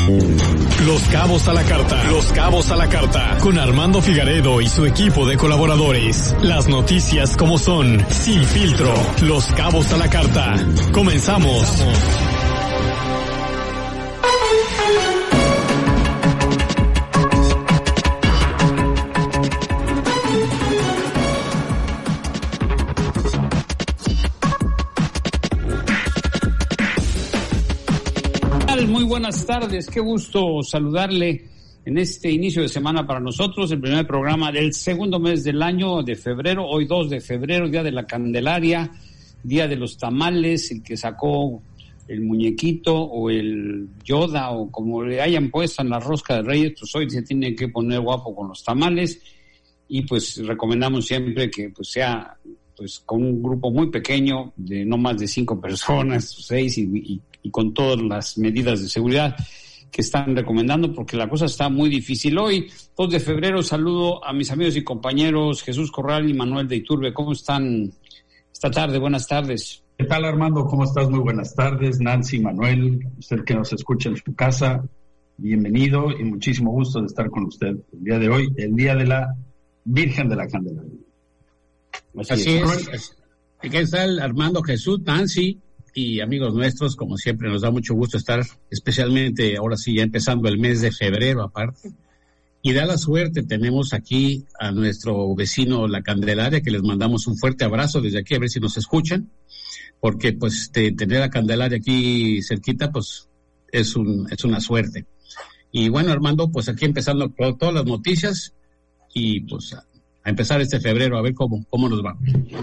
Los Cabos a la Carta. Los Cabos a la Carta. Con Armando Figaredo y su equipo de colaboradores. Las noticias como son, sin filtro. Los Cabos a la Carta. Comenzamos. Muy buenas tardes, qué gusto saludarle en este inicio de semana para nosotros, el primer programa del segundo mes del año de febrero, hoy 2 de febrero, Día de la Candelaria, Día de los Tamales, el que sacó el muñequito o el Yoda o como le hayan puesto en la rosca de Reyes, pues hoy se tiene que poner guapo con los tamales y pues recomendamos siempre que pues sea pues con un grupo muy pequeño de no más de 5 personas, 6 y con todas las medidas de seguridad que están recomendando, porque la cosa está muy difícil. Hoy, 2 de febrero, saludo a mis amigos y compañeros Jesús Corral y Manuel de Iturbe. ¿Cómo están esta tarde? Buenas tardes. ¿Qué tal, Armando? ¿Cómo estás? Muy buenas tardes. Nancy, Manuel, usted que nos escucha en su casa, bienvenido y muchísimo gusto de estar con usted el día de hoy, el Día de la Virgen de la Candelaria. Así es. ¿Qué tal, Armando, Jesús, Nancy? Y amigos nuestros, como siempre, nos da mucho gusto estar, especialmente ahora sí, ya empezando el mes de febrero aparte. Y da la suerte, tenemos aquí a nuestro vecino La Candelaria, que les mandamos un fuerte abrazo desde aquí, a ver si nos escuchan, porque pues tener a Candelaria aquí cerquita, pues es una suerte. Y bueno, Armando, pues aquí empezando con todas las noticias y pues a empezar este febrero, a ver cómo nos va.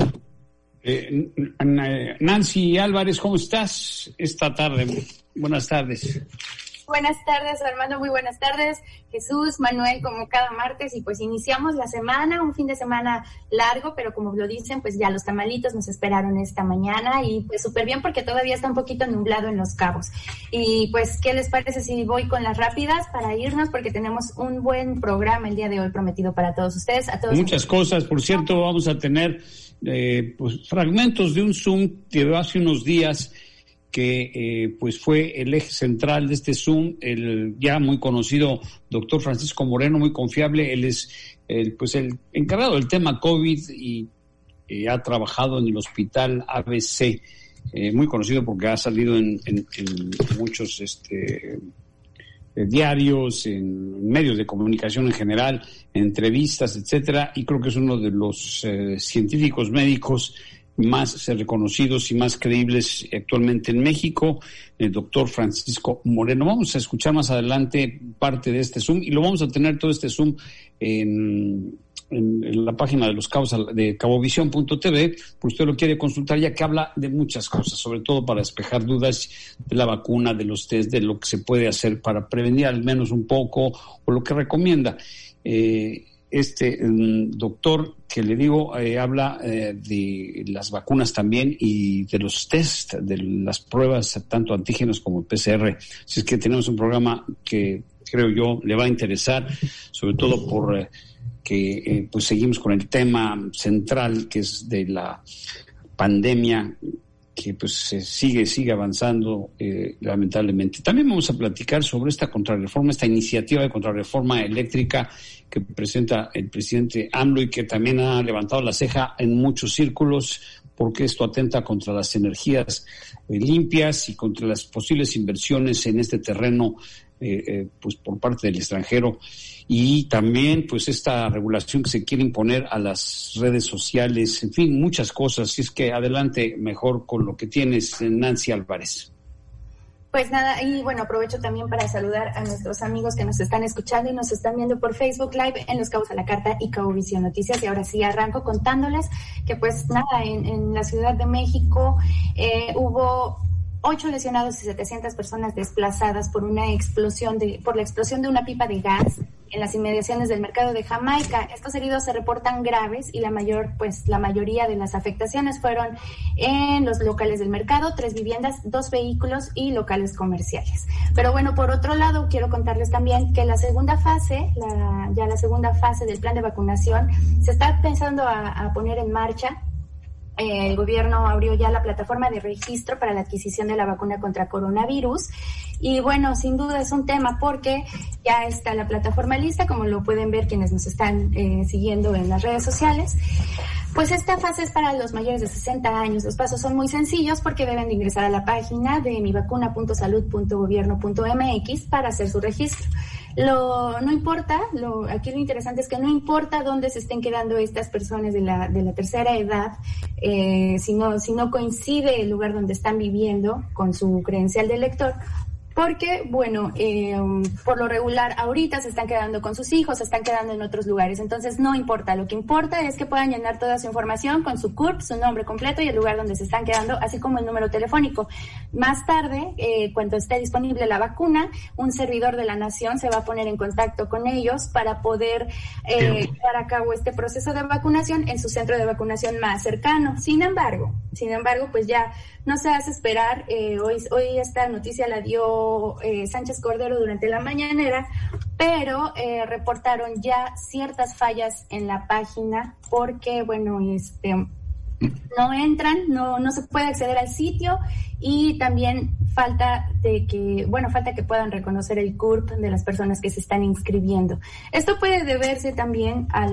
Nancy Álvarez, ¿cómo estás esta tarde? Buenas tardes. Buenas tardes, Armando, muy buenas tardes. Jesús, Manuel, como cada martes, y pues iniciamos la semana, un fin de semana largo, pero como lo dicen, pues ya los tamalitos nos esperaron esta mañana y pues súper bien porque todavía está un poquito nublado en Los Cabos. Y pues, ¿qué les parece si voy con las rápidas para irnos? Porque tenemos un buen programa el día de hoy prometido para todos ustedes. A todos. Muchas cosas, por cierto, vamos a tener pues fragmentos de un Zoom de hace unos días que pues fue el eje central de este Zoom, el ya muy conocido doctor Francisco Moreno, muy confiable. Él es el encargado del tema COVID y ha trabajado en el hospital ABC, muy conocido porque ha salido en muchos diarios, en medios de comunicación en general, en entrevistas, etcétera, y creo que es uno de los científicos médicos más reconocidos y más creíbles actualmente en México, el doctor Francisco Moreno. Vamos a escuchar más adelante parte de este Zoom y lo vamos a tener todo este Zoom en la página de los Cabos de cabovisión.tv, pues usted lo quiere consultar ya que habla de muchas cosas, sobre todo para despejar dudas de la vacuna, de los test, de lo que se puede hacer para prevenir al menos un poco o lo que recomienda. Doctor que le digo habla de las vacunas también y de los test, de las pruebas tanto antígenos como PCR. Así es que tenemos un programa que creo yo le va a interesar, sobre todo por que pues seguimos con el tema central que es de la pandemia, que pues sigue avanzando lamentablemente. También vamos a platicar sobre esta contrarreforma, esta iniciativa de contrarreforma eléctrica que presenta el presidente AMLO y que también ha levantado la ceja en muchos círculos porque esto atenta contra las energías limpias y contra las posibles inversiones en este terreno pues por parte del extranjero. Y también pues esta regulación que se quiere imponer a las redes sociales, en fin, muchas cosas. Así es que adelante mejor con lo que tienes, Nancy Álvarez. Pues nada, y bueno, aprovecho también para saludar a nuestros amigos que nos están escuchando y nos están viendo por Facebook Live en Los Cabos a la Carta y Cabovisión Noticias. Y ahora sí arranco contándoles que pues nada, en la Ciudad de México hubo 8 lesionados y 700 personas desplazadas por la explosión de una pipa de gas en las inmediaciones del mercado de Jamaica. Estos heridos se reportan graves y la mayoría de las afectaciones fueron en los locales del mercado, 3 viviendas, 2 vehículos y locales comerciales. Pero bueno, por otro lado, quiero contarles también que la segunda fase del plan de vacunación se está pensando a poner en marcha. El gobierno abrió ya la plataforma de registro para la adquisición de la vacuna contra coronavirus Y bueno, sin duda es un tema porque ya está la plataforma lista, como lo pueden ver quienes nos están siguiendo en las redes sociales. Pues esta fase es para los mayores de 60 años. Los pasos son muy sencillos porque deben de ingresar a la página de mivacuna.salud.gobierno.mx para hacer su registro. Aquí lo interesante es que no importa dónde se estén quedando estas personas de la tercera edad, si no coincide el lugar donde están viviendo con su credencial de elector, porque, bueno, por lo regular ahorita se están quedando con sus hijos, se están quedando en otros lugares, entonces no importa, lo que importa es que puedan llenar toda su información con su CURP, su nombre completo y el lugar donde se están quedando, así como el número telefónico. Más tarde, cuando esté disponible la vacuna, un servidor de la nación se va a poner en contacto con ellos para poder llevar a cabo este proceso de vacunación en su centro de vacunación más cercano. Sin embargo, pues ya no se hace esperar. Hoy esta noticia la dio Sánchez Cordero durante la mañanera, pero reportaron ya ciertas fallas en la página porque, bueno, no entran, no se puede acceder al sitio y también falta que puedan reconocer el CURP de las personas que se están inscribiendo. Esto puede deberse también a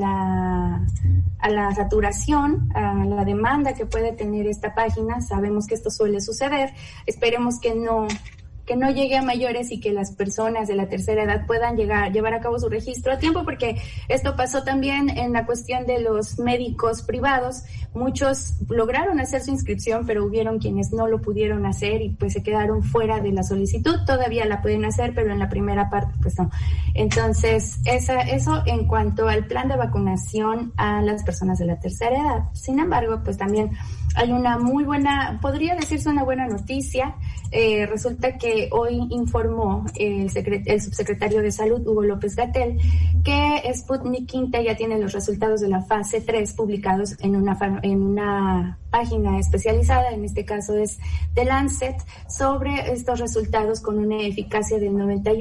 la saturación, a la demanda que puede tener esta página. Sabemos que esto suele suceder. Esperemos que no llegue a mayores y que las personas de la tercera edad puedan llevar a cabo su registro a tiempo, porque esto pasó también en la cuestión de los médicos privados. Muchos lograron hacer su inscripción, pero hubieron quienes no lo pudieron hacer y pues se quedaron fuera de la solicitud. Todavía la pueden hacer, pero en la primera parte pues no. Entonces, eso en cuanto al plan de vacunación a las personas de la tercera edad. Sin embargo, pues también hay una muy buena, podría decirse una buena noticia. Resulta que hoy informó el subsecretario de Salud, Hugo López-Gatell, que Sputnik V ya tiene los resultados de la fase 3 publicados en una página especializada, en este caso es The Lancet, sobre estos resultados con una eficacia del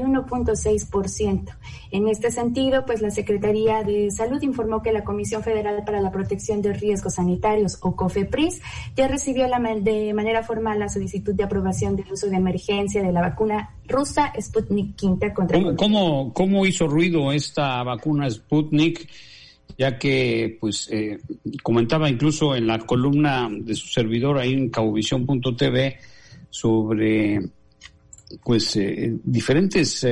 91.6%. En este sentido, pues la Secretaría de Salud informó que la Comisión Federal para la Protección de Riesgos Sanitarios, o COFEPRIS, ya recibió de manera formal la solicitud de aprobación del uso de emergencia de la vacuna rusa Sputnik V contra... ¿Cómo hizo ruido esta vacuna Sputnik? Ya que, pues, comentaba incluso en la columna de su servidor ahí en cabovisión.tv sobre, pues, diferentes,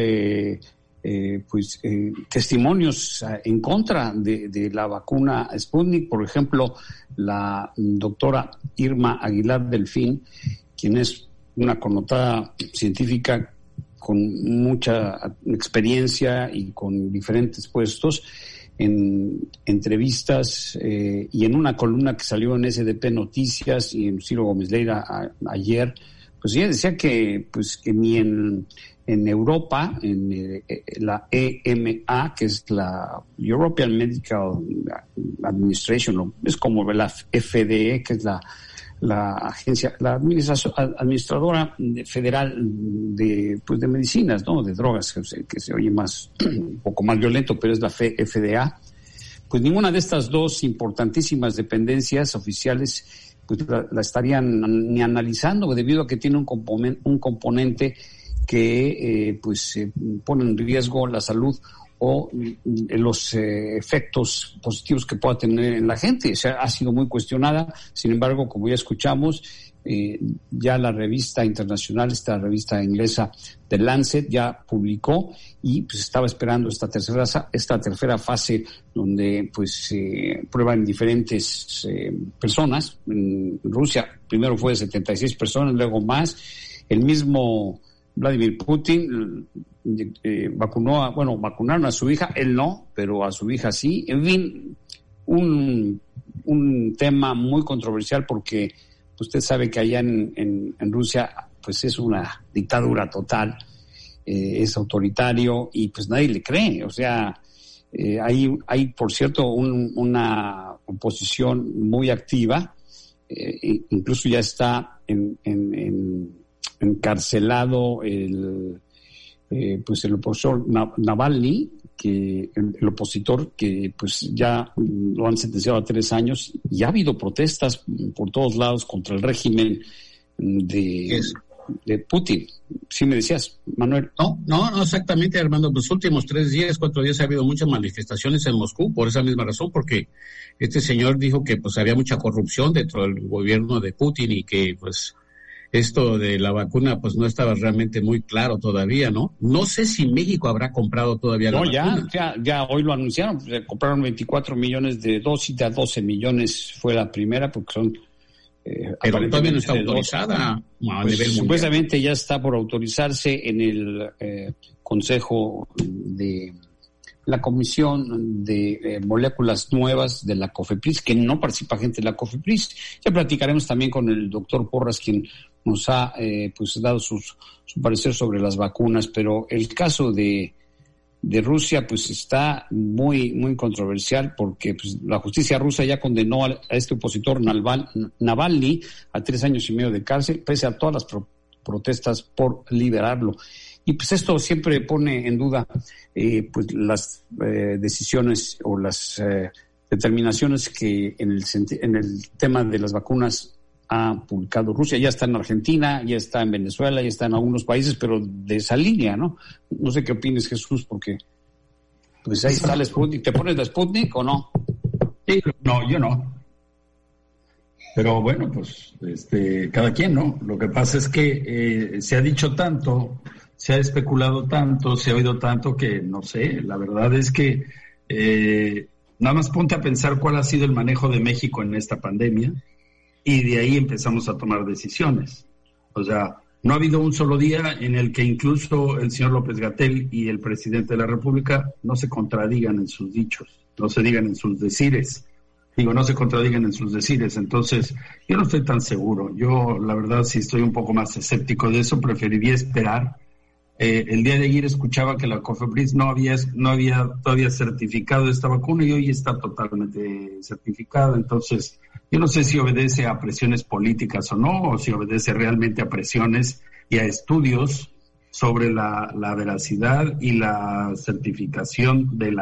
testimonios en contra de la vacuna Sputnik. Por ejemplo, la doctora Irma Aguilar Delfín, quien es una connotada científica con mucha experiencia y con diferentes puestos, en entrevistas y en una columna que salió en SDP Noticias y en Ciro Gómez Leira ayer, pues ella decía que ni en Europa, en la EMA, que es la European Medical Administration, es como la FDA, que es la agencia, la administradora federal de medicinas, ¿no? De drogas, que se oye más, un poco más violento, pero es la FDA. Pues ninguna de estas dos importantísimas dependencias oficiales pues la estarían ni analizando, debido a que tiene un componente que pone en riesgo la salud o los efectos positivos que pueda tener en la gente. O sea, ha sido muy cuestionada. Sin embargo, como ya escuchamos, ya la revista internacional, esta revista inglesa The Lancet, ya publicó y pues estaba esperando esta tercera fase donde prueban diferentes personas. En Rusia primero fue de 76 personas, luego más. El mismo Vladimir Putin vacunaron a su hija, él no, pero a su hija sí. En fin, un tema muy controversial porque usted sabe que allá en Rusia pues es una dictadura total, es autoritario y pues nadie le cree. O sea, hay por cierto una oposición muy activa, incluso ya está encarcelado el opositor Navalny, el opositor que pues ya lo han sentenciado a 3 años, y ha habido protestas por todos lados contra el régimen de Putin. ¿Sí me decías, Manuel? No, exactamente, Armando. Los últimos 4 días ha habido muchas manifestaciones en Moscú por esa misma razón, porque este señor dijo que pues había mucha corrupción dentro del gobierno de Putin y que pues esto de la vacuna pues no estaba realmente muy claro todavía, ¿no? No sé si México habrá comprado todavía la vacuna. Ya hoy lo anunciaron, compraron 24 millones de dosis, ya 12 millones fue la primera, porque son... pero todavía no está autorizada a nivel mundial. Supuestamente ya está por autorizarse en el Consejo de la Comisión de Moléculas Nuevas de la COFEPRIS, que no participa gente de la COFEPRIS. Ya platicaremos también con el doctor Porras, quien nos ha dado su parecer sobre las vacunas, pero el caso de Rusia pues está muy muy controversial, porque pues la justicia rusa ya condenó a este opositor Navalny a 3 años y medio de cárcel, pese a todas las protestas por liberarlo. Y pues esto siempre pone en duda pues las decisiones o las determinaciones que en el tema de las vacunas ha publicado Rusia. Ya está en Argentina, ya está en Venezuela, ya está en algunos países, pero de esa línea, ¿no? No sé qué opines, Jesús, porque pues ahí está la Sputnik. ¿Te pones la Sputnik o no? Sí, no, yo no. Pero bueno, pues cada quien, ¿no? Lo que pasa es que se ha dicho tanto, se ha especulado tanto, se ha oído tanto que, no sé, la verdad es que nada más ponte a pensar cuál ha sido el manejo de México en esta pandemia, y de ahí empezamos a tomar decisiones. O sea, no ha habido un solo día en el que incluso el señor López-Gatell y el presidente de la República no se contradigan en sus dichos, no se digan en sus decires. No se contradigan en sus decires. Entonces, yo no estoy tan seguro. Yo, la verdad, sí estoy un poco más escéptico de eso. Preferiría esperar. El día de ayer escuchaba que la COFEPRIS no había todavía certificado esta vacuna y hoy está totalmente certificada. Entonces, yo no sé si obedece a presiones políticas o no, o si obedece realmente a presiones y a estudios sobre la veracidad y la certificación de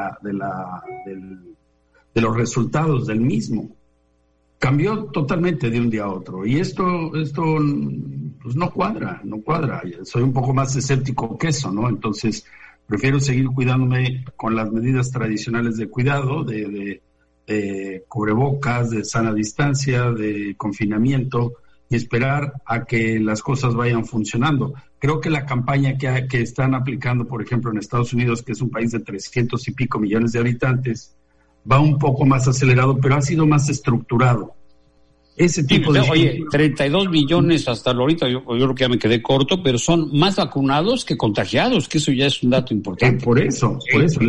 los resultados del mismo. Cambió totalmente de un día a otro, y esto pues no cuadra. Soy un poco más escéptico que eso, ¿no? Entonces prefiero seguir cuidándome con las medidas tradicionales de cuidado, de cubrebocas, de sana distancia, de confinamiento, y esperar a que las cosas vayan funcionando. Creo que la campaña que están aplicando, por ejemplo, en Estados Unidos, que es un país de 300 y pico millones de habitantes, va un poco más acelerado, pero ha sido más estructurado. Ese tipo de... Oye, 32 millones hasta ahorita, yo creo que ya me quedé corto, pero son más vacunados que contagiados, que eso ya es un dato importante. Por eso,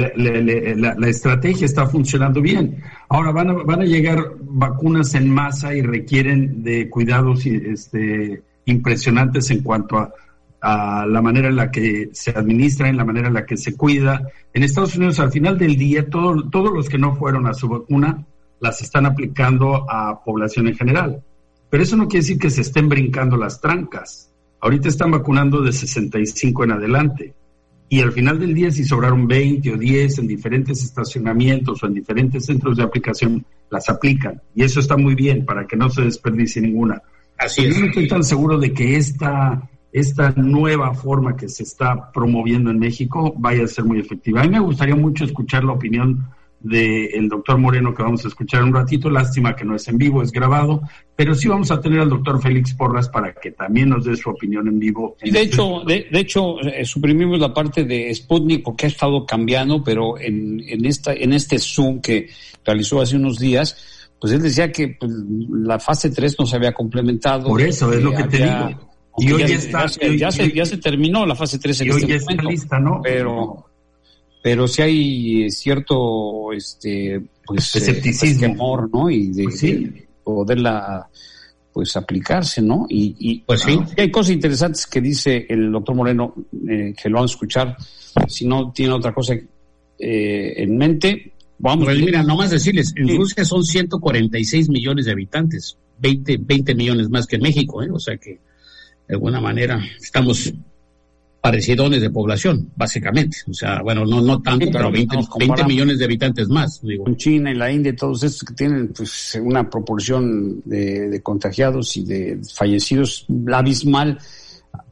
la estrategia está funcionando bien. Ahora van a llegar vacunas en masa y requieren de cuidados impresionantes en cuanto a la manera en la que se administra, en la manera en la que se cuida. En Estados Unidos, al final del día, todos los que no fueron a su vacuna las están aplicando a población en general. Pero eso no quiere decir que se estén brincando las trancas. Ahorita están vacunando de 65 en adelante. Y al final del día, si sobraron 20 o 10 en diferentes estacionamientos o en diferentes centros de aplicación, las aplican. Y eso está muy bien, para que no se desperdicie ninguna. Así es. Yo no estoy tan seguro de que esta nueva forma que se está promoviendo en México vaya a ser muy efectiva. A mí me gustaría mucho escuchar la opinión del doctor Moreno, que vamos a escuchar un ratito. Lástima que no es en vivo, es grabado, pero sí vamos a tener al doctor Félix Porras para que también nos dé su opinión en vivo. Y de hecho, suprimimos la parte de Sputnik porque ha estado cambiando, pero en este Zoom que realizó hace unos días, pues él decía que pues, la fase 3 no se había complementado. Por eso es lo que te digo. Y hoy ya se terminó la fase 3 en este momento. Está lista, ¿no? Pero sí hay cierto escepticismo, temor, ¿no? Y de poderla pues aplicarse, ¿no? Y pues sí. Hay cosas interesantes que dice el doctor Moreno, que lo van a escuchar. Si no tiene otra cosa en mente, vamos. Pues mira, nomás decirles, en Rusia son 146 millones de habitantes, 20 millones más que en México, o sea que de alguna manera estamos parecidones de población, básicamente. O sea, bueno, no tanto, sí, pero 20 millones de habitantes más. Digo. Con China y la India, todos estos que tienen pues una proporción de contagiados y de fallecidos abismal,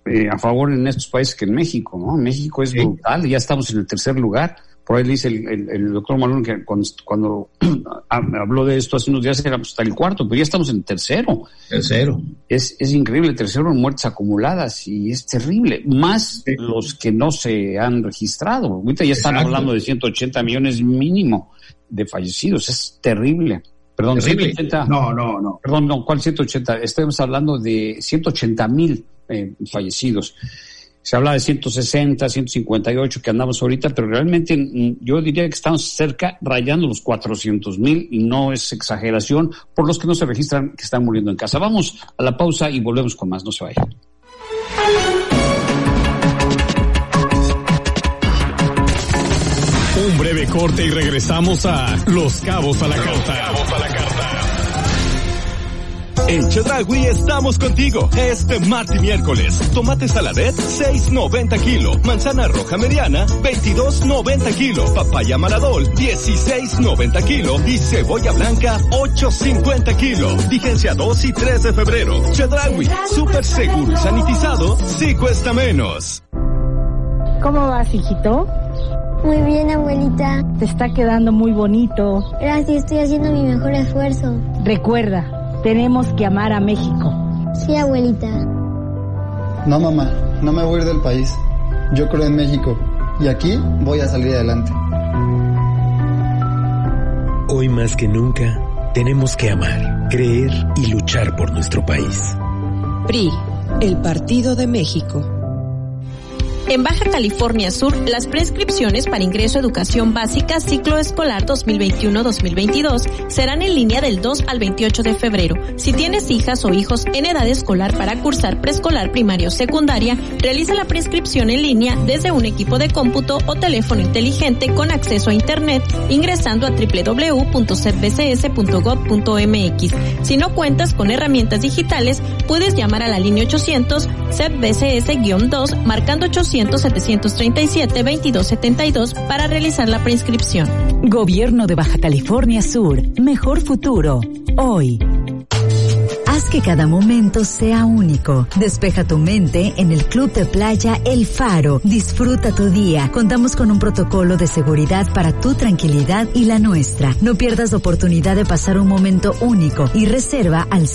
a favor en estos países que en México, ¿no? México es brutal, ya estamos en el tercer lugar. Por ahí dice el doctor Malón que cuando habló de esto hace unos días éramos hasta el cuarto, pero ya estamos en tercero. Tercero. Es increíble, tercero en muertes acumuladas y es terrible. Más los que no se han registrado. Ahorita ya están hablando de 180 millones mínimo de fallecidos. Es terrible. Perdón, terrible. 180. No. Perdón, no, ¿cuál 180? Estamos hablando de 180,000 fallecidos. Se habla de 160, 158 que andamos ahorita, pero realmente yo diría que estamos cerca, rayando los 400,000 y no es exageración por los que no se registran que están muriendo en casa. Vamos a la pausa y volvemos con más, no se vayan. Un breve corte y regresamos a Los Cabos a la Carta. En Chedraui estamos contigo este martes y miércoles. Tomate saladet, 6.90 kilo. Manzana roja mediana, 22.90 kilo. Papaya maradol, 16.90 kilo. Y cebolla blanca, 8.50 kilo. Vigencia 2 y 3 de febrero. Chedraui, súper seguro y sanitizado, sí cuesta menos. ¿Cómo vas, hijito? Muy bien, abuelita. Te está quedando muy bonito. Gracias, estoy haciendo mi mejor esfuerzo. Recuerda, tenemos que amar a México. Sí, abuelita. No, mamá, no me voy a ir del país. Yo creo en México y aquí voy a salir adelante. Hoy más que nunca, tenemos que amar, creer y luchar por nuestro país. PRI, el Partido de México. En Baja California Sur, las prescripciones para ingreso a educación básica ciclo escolar 2021-2022 serán en línea del 2 al 28 de febrero. Si tienes hijas o hijos en edad escolar para cursar preescolar, primaria o secundaria, realiza la prescripción en línea desde un equipo de cómputo o teléfono inteligente con acceso a Internet ingresando a www.cebcs.gov.mx. Si no cuentas con herramientas digitales, puedes llamar a la línea 800 CEP-BCS-2 marcando 800-737-2272 para realizar la preinscripción. Gobierno de Baja California Sur. Mejor futuro. Hoy. Haz que cada momento sea único. Despeja tu mente en el Club de Playa El Faro. Disfruta tu día. Contamos con un protocolo de seguridad para tu tranquilidad y la nuestra. No pierdas la oportunidad de pasar un momento único y reserva al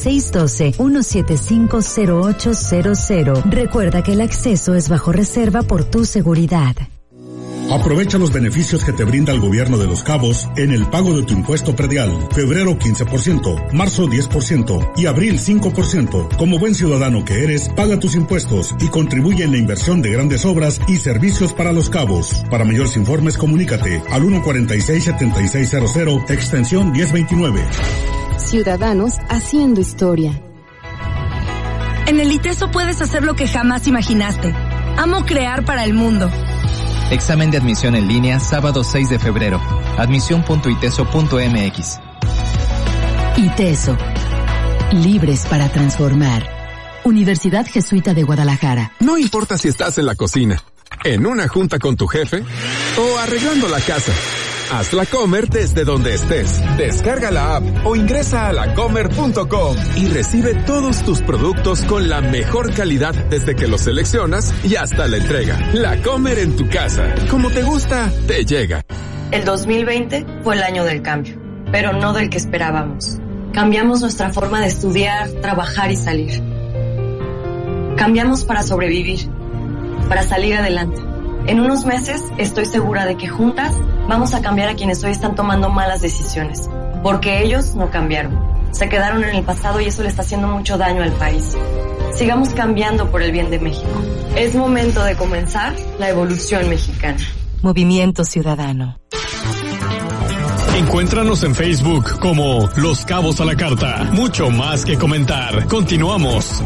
612-175-0800. Recuerda que el acceso es bajo reserva por tu seguridad. Aprovecha los beneficios que te brinda el gobierno de Los Cabos en el pago de tu impuesto predial. Febrero 15%, marzo 10% y abril 5%. Como buen ciudadano que eres, paga tus impuestos y contribuye en la inversión de grandes obras y servicios para Los Cabos. Para mayores informes, comunícate al 146-7600, extensión 1029. Ciudadanos haciendo historia. En el ITESO puedes hacer lo que jamás imaginaste. Amo crear para el mundo. Examen de admisión en línea, sábado 6 de febrero. Admisión.iteso.mx. ITESO. Libres para transformar. Universidad Jesuita de Guadalajara. No importa si estás en la cocina, en una junta con tu jefe o arreglando la casa. Haz la Comer desde donde estés. Descarga la app o ingresa a lacomer.com y recibe todos tus productos con la mejor calidad desde que los seleccionas y hasta la entrega. La Comer en tu casa. Como te gusta, te llega. El 2020 fue el año del cambio, pero no del que esperábamos. Cambiamos nuestra forma de estudiar, trabajar y salir. Cambiamos para sobrevivir, para salir adelante. En unos meses estoy segura de que juntas vamos a cambiar a quienes hoy están tomando malas decisiones, porque ellos no cambiaron. Se quedaron en el pasado y eso le está haciendo mucho daño al país. Sigamos cambiando por el bien de México. Es momento de comenzar la evolución mexicana. Movimiento Ciudadano. Encuéntranos en Facebook como Los Cabos a la Carta. Mucho más que comentar. Continuamos.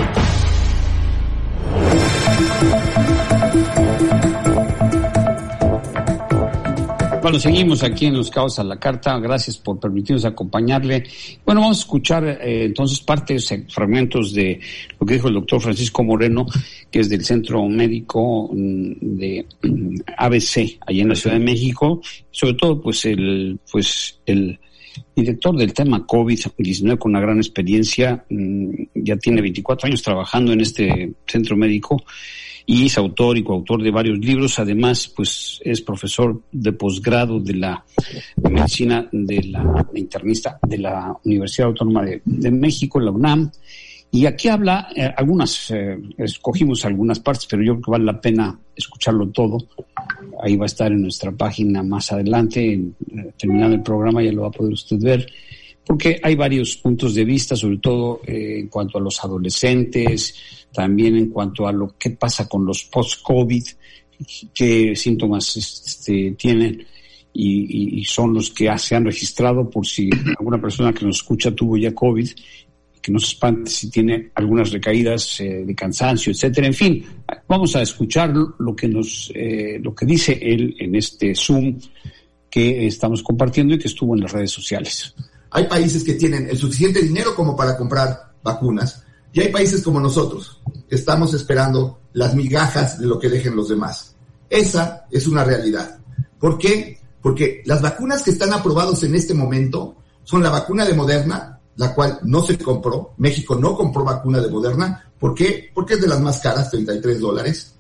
Bueno, seguimos aquí en Los Cabos a la Carta. Gracias por permitirnos acompañarle. Bueno, vamos a escuchar entonces fragmentos de lo que dijo el doctor Francisco Moreno, que es del Centro Médico de ABC, allá en la Ciudad de México. Sobre todo, el director del tema COVID-19 con una gran experiencia, ya tiene 24 años trabajando en este centro médico y es autor y coautor de varios libros. Además, pues es profesor de posgrado de la medicina internista de la Universidad Autónoma de México, la UNAM. Y aquí habla escogimos algunas partes, pero yo creo que vale la pena escucharlo todo. Ahí va a estar en nuestra página más adelante, terminando el programa ya lo va a poder usted ver, porque hay varios puntos de vista, sobre todo en cuanto a los adolescentes, también en cuanto a lo que pasa con los post-COVID, qué síntomas tienen y son los que se han registrado, por si alguna persona que nos escucha tuvo ya COVID, que no se espante si tiene algunas recaídas de cansancio, etcétera. En fin, vamos a escuchar lo que dice él en este Zoom que estamos compartiendo y que estuvo en las redes sociales. Hay países que tienen el suficiente dinero como para comprar vacunas y hay países como nosotros que estamos esperando las migajas de lo que dejen los demás. Esa es una realidad. ¿Por qué? Porque las vacunas que están aprobadas en este momento son la vacuna de Moderna, la cual no se compró. México no compró vacuna de Moderna. ¿Por qué? Porque es de las más caras, $33.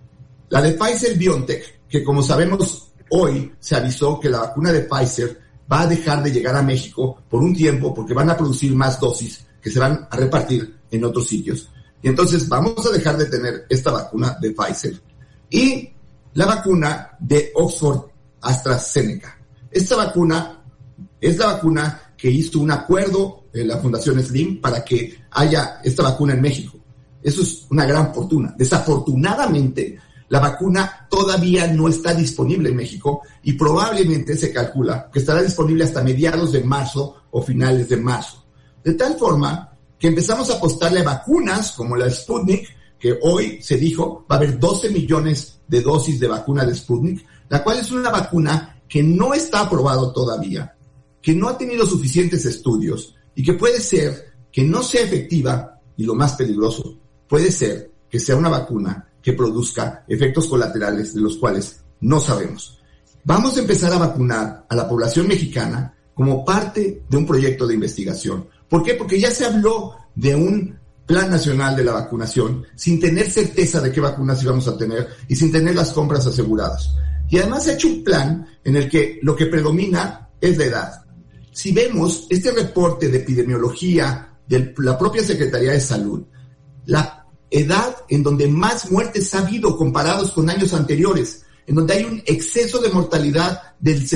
La de Pfizer-BioNTech, que como sabemos hoy se avisó que la vacuna de Pfizer va a dejar de llegar a México por un tiempo porque van a producir más dosis que se van a repartir en otros sitios. Y entonces vamos a dejar de tener esta vacuna de Pfizer. Y la vacuna de Oxford AstraZeneca. Esta vacuna es la vacuna que hizo un acuerdo en la Fundación Slim para que haya esta vacuna en México. Eso es una gran fortuna. Desafortunadamente, la vacuna todavía no está disponible en México y probablemente se calcula que estará disponible hasta mediados de marzo o finales de marzo. De tal forma que empezamos a apostarle a vacunas como la Sputnik, que hoy se dijo va a haber 12 millones de dosis de vacuna de Sputnik, la cual es una vacuna que no está aprobada todavía, que no ha tenido suficientes estudios y que puede ser que no sea efectiva, y lo más peligroso, puede ser que sea una vacuna que produzca efectos colaterales de los cuales no sabemos. Vamos a empezar a vacunar a la población mexicana como parte de un proyecto de investigación. ¿Por qué? Porque ya se habló de un plan nacional de la vacunación sin tener certeza de qué vacunas íbamos a tener y sin tener las compras aseguradas. Y además se ha hecho un plan en el que lo que predomina es la edad. Si vemos este reporte de epidemiología de la propia Secretaría de Salud, la edad en donde más muertes ha habido comparados con años anteriores, en donde hay un exceso de mortalidad del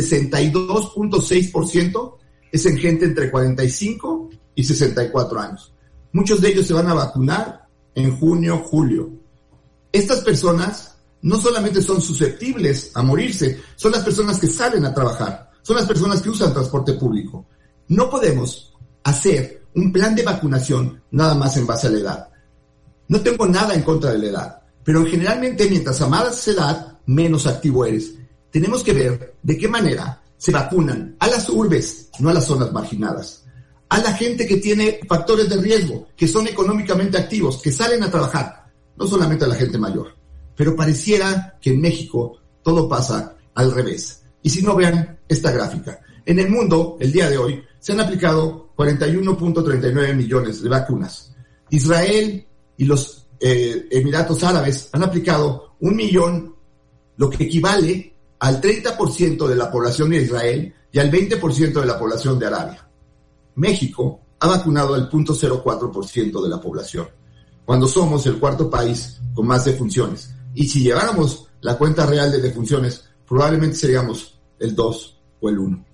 62.6%, es en gente entre 45 y 64 años. Muchos de ellos se van a vacunar en junio, julio. Estas personas no solamente son susceptibles a morirse, son las personas que salen a trabajar, son las personas que usan transporte público. No podemos hacer un plan de vacunación nada más en base a la edad. No tengo nada en contra de la edad, pero generalmente mientras a más edad, menos activo eres. Tenemos que ver de qué manera se vacunan a las urbes, no a las zonas marginadas. A la gente que tiene factores de riesgo, que son económicamente activos, que salen a trabajar, no solamente a la gente mayor. Pero pareciera que en México todo pasa al revés. Y si no, vean esta gráfica. En el mundo, el día de hoy, se han aplicado 41.39 millones de vacunas. Israel y los Emiratos Árabes han aplicado 1 millón, lo que equivale al 30% de la población de Israel y al 20% de la población de Arabia. México ha vacunado al 0.04% de la población, cuando somos el cuarto país con más defunciones. Y si lleváramos la cuenta real de defunciones, probablemente seríamos el 2 o el 1.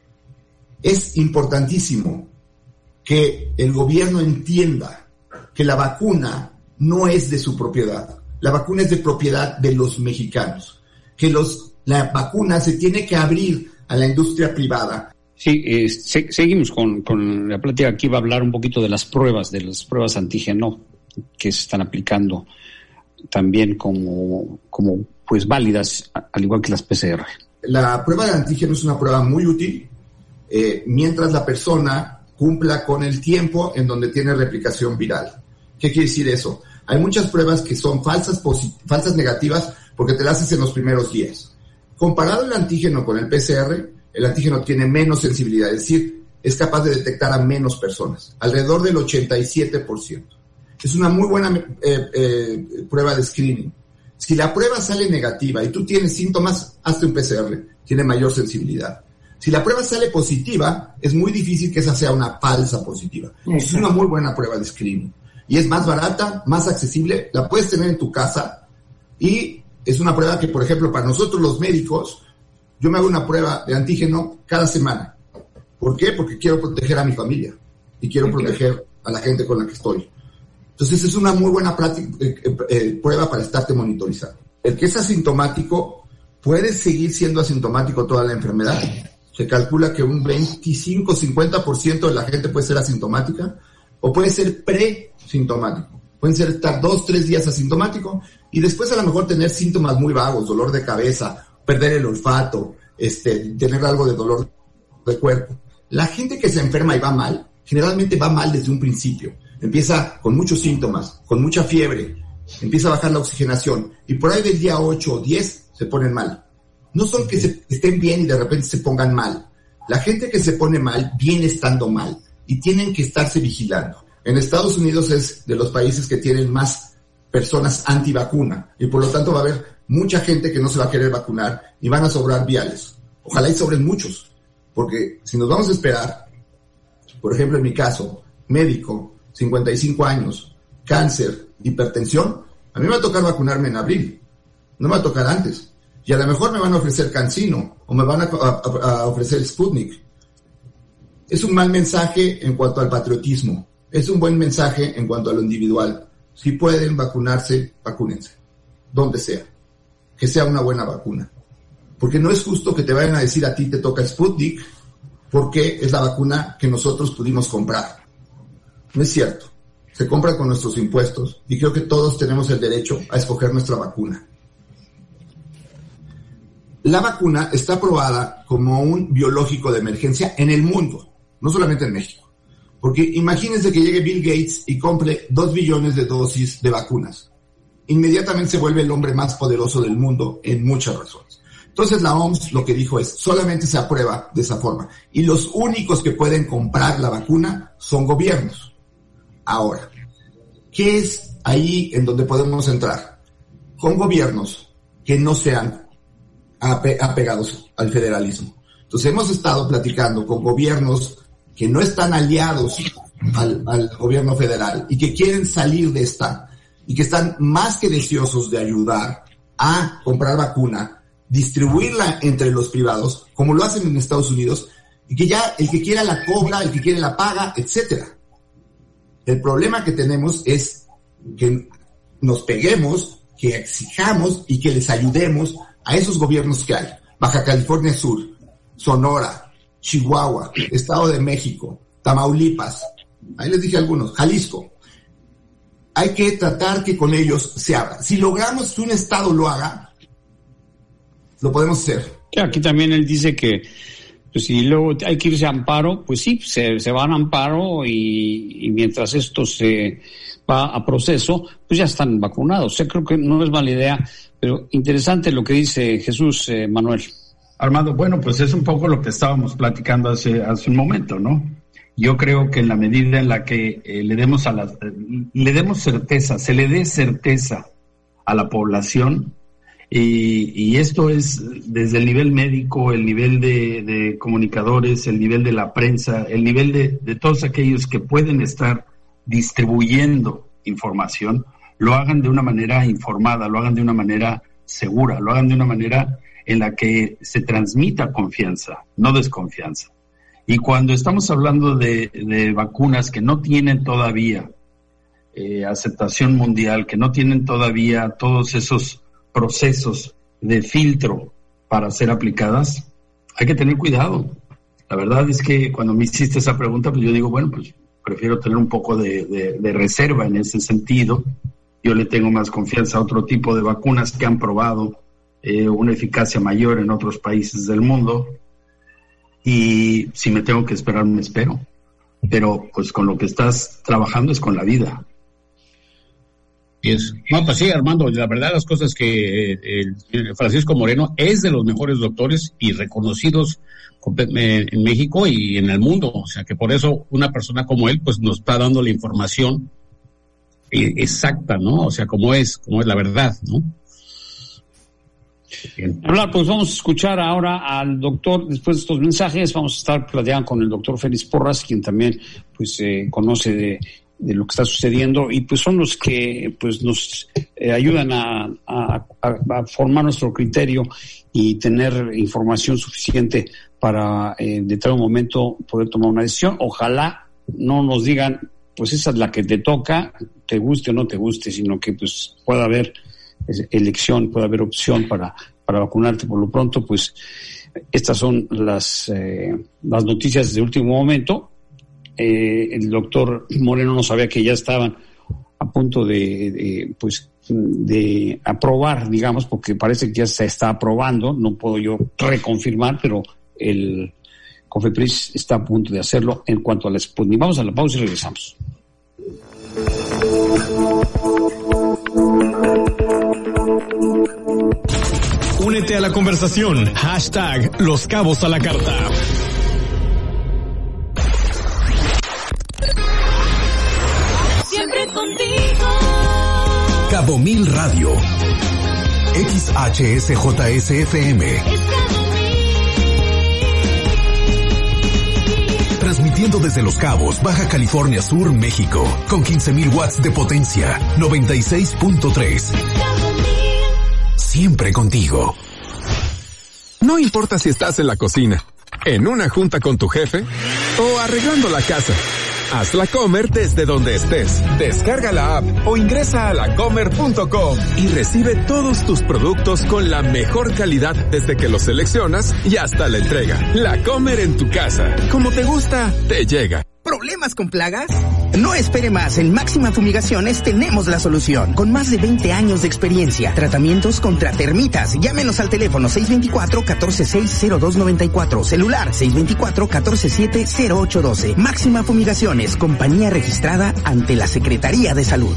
Es importantísimo que el gobierno entienda que la vacuna no es de su propiedad. La vacuna es de propiedad de los mexicanos. Que la vacuna se tiene que abrir a la industria privada. Sí, seguimos con la plática. Aquí va a hablar un poquito de las pruebas antígeno que se están aplicando también como pues válidas, al igual que las PCR. La prueba de antígeno es una prueba muy útil mientras la persona cumpla con el tiempo en donde tiene replicación viral. ¿Qué quiere decir eso? Hay muchas pruebas que son falsas negativas porque te las haces en los primeros días. Comparado el antígeno con el PCR el antígeno tiene menos sensibilidad, es decir, es capaz de detectar a menos personas, alrededor del 87%. Es una muy buena prueba de screening. Si la prueba sale negativa y tú tienes síntomas, hazte un PCR, tiene mayor sensibilidad. Si la prueba sale positiva, es muy difícil que esa sea una falsa positiva. Es una muy buena prueba de screening. Y es más barata, más accesible, la puedes tener en tu casa y es una prueba que, por ejemplo, para nosotros los médicos, yo me hago una prueba de antígeno cada semana. ¿Por qué? Porque quiero proteger a mi familia y quiero proteger a la gente con la que estoy. Entonces es una muy buena prueba para estarte monitorizando. El que es asintomático puede seguir siendo asintomático toda la enfermedad. Se calcula que un 25-50% de la gente puede ser asintomática o puede ser presintomático. Pueden ser estar 2-3 días asintomático y después a lo mejor tener síntomas muy vagos, dolor de cabeza, perder el olfato, tener algo de dolor de cuerpo. La gente que se enferma y va mal, generalmente va mal desde un principio. Empieza con muchos síntomas, con mucha fiebre, empieza a bajar la oxigenación y por ahí del día 8 o 10 se ponen mal. No son que estén bien y de repente se pongan mal. La gente que se pone mal viene estando mal y tienen que estarse vigilando. En Estados Unidos es de los países que tienen más personas antivacuna y por lo tanto va a haber mucha gente que no se va a querer vacunar y van a sobrar viales. Ojalá y sobren muchos, porque si nos vamos a esperar, por ejemplo en mi caso, médico, 55 años, cáncer, hipertensión, a mí me va a tocar vacunarme en abril, no me va a tocar antes. Y a lo mejor me van a ofrecer CanSino o me van a ofrecer Sputnik. Es un mal mensaje en cuanto al patriotismo, es un buen mensaje en cuanto a lo individual. Si pueden vacunarse, vacúnense, donde sea, que sea una buena vacuna. Porque no es justo que te vayan a decir a ti te toca Sputnik porque es la vacuna que nosotros pudimos comprar. No es cierto. Se compra con nuestros impuestos y creo que todos tenemos el derecho a escoger nuestra vacuna. La vacuna está aprobada como un biológico de emergencia en el mundo, no solamente en México. Porque imagínense que llegue Bill Gates y compre 2 billones de dosis de vacunas. Inmediatamente se vuelve el hombre más poderoso del mundo en muchas razones. Entonces la OMS lo que dijo es, solamente se aprueba de esa forma. Y los únicos que pueden comprar la vacuna son gobiernos. Ahora, ¿qué es ahí en donde podemos entrar? Con gobiernos que no sean apegados al federalismo. Entonces hemos estado platicando con gobiernos que no están aliados al gobierno federal y que quieren salir de esta y que están más que deseosos de ayudar a comprar vacuna, distribuirla entre los privados, como lo hacen en Estados Unidos, y que ya el que quiera la cobra, el que quiere la paga, etcétera. El problema que tenemos es que nos peguemos, que exijamos y que les ayudemos a esos gobiernos que hay. Baja California Sur, Sonora, Chihuahua, Estado de México, Tamaulipas, ahí les dije algunos, Jalisco. Hay que tratar que con ellos se abra. Si logramos que un estado lo haga, lo podemos hacer. Aquí también él dice que pues, si luego hay que irse a amparo, pues sí, se van a amparo y mientras esto se va a proceso, pues ya están vacunados. O sea, creo que no es mala idea, pero interesante lo que dice Jesús Manuel. Armando, bueno, pues es un poco lo que estábamos platicando hace un momento, ¿no? Yo creo que en la medida en la que le demos certeza, se le dé certeza a la población, y esto es desde el nivel médico, el nivel de comunicadores, el nivel de la prensa, el nivel de todos aquellos que pueden estar distribuyendo información, lo hagan de una manera informada, lo hagan de una manera segura, lo hagan de una manera en la que se transmita confianza, no desconfianza. Y cuando estamos hablando de vacunas que no tienen todavía aceptación mundial, que no tienen todavía todos esos procesos de filtro para ser aplicadas, hay que tener cuidado. La verdad es que cuando me hiciste esa pregunta, pues yo digo, bueno, pues prefiero tener un poco de reserva en ese sentido. Yo le tengo más confianza a otro tipo de vacunas que han probado una eficacia mayor en otros países del mundo. Y si me tengo que esperar, me espero. Pero pues con lo que estás trabajando es con la vida. Así es. No, pues sí, Armando, la verdad las cosas que el Francisco Moreno es de los mejores doctores y reconocidos en México y en el mundo. O sea, que por eso una persona como él, pues nos está dando la información exacta, ¿no? O sea, como es la verdad, ¿no? Bien. Hablar, pues vamos a escuchar ahora al doctor, después de estos mensajes, vamos a estar platicando con el doctor Félix Porras, quien también, pues, conoce de lo que está sucediendo y pues son los que pues nos ayudan a formar nuestro criterio y tener información suficiente para en determinado momento poder tomar una decisión. Ojalá no nos digan pues esa es la que te toca, te guste o no te guste, sino que pues pueda haber elección, pueda haber opción para vacunarte. Por lo pronto, pues estas son las noticias de último momento. El doctor Moreno no sabía que ya estaban a punto de aprobar, digamos, porque parece que ya se está aprobando, no puedo yo reconfirmar, pero el COFEPRIS está a punto de hacerlo en cuanto a la Sputnik. Vamos a la pausa y regresamos. Únete a la conversación. # Los Cabos a la Carta. Siempre contigo. Cabo Mil Radio. XHSJSFM. Transmitiendo desde Los Cabos, Baja California Sur, México, con 15,000 watts de potencia, 96.3. Siempre contigo. No importa si estás en la cocina, en una junta con tu jefe o arreglando la casa. Haz la Comer desde donde estés. Descarga la app o ingresa a lacomer.com y recibe todos tus productos con la mejor calidad desde que los seleccionas y hasta la entrega. La Comer en tu casa. Como te gusta, te llega. ¿Problemas con plagas? No espere más, en Máxima Fumigaciones tenemos la solución. Con más de 20 años de experiencia, tratamientos contra termitas. Llámenos al teléfono 624-146-0294, celular 624-147-0812. Máxima Fumigaciones, compañía registrada ante la Secretaría de Salud.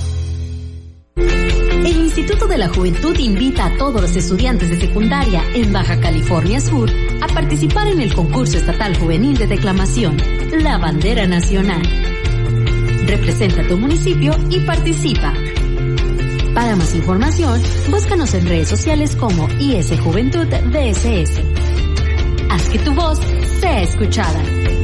El Instituto de la Juventud invita a todos los estudiantes de secundaria en Baja California Sur a participar en el concurso estatal juvenil de declamación, La Bandera Nacional. Representa tu municipio y participa. Para más información, búscanos en redes sociales como IS Juventud DSS. Haz que tu voz sea escuchada.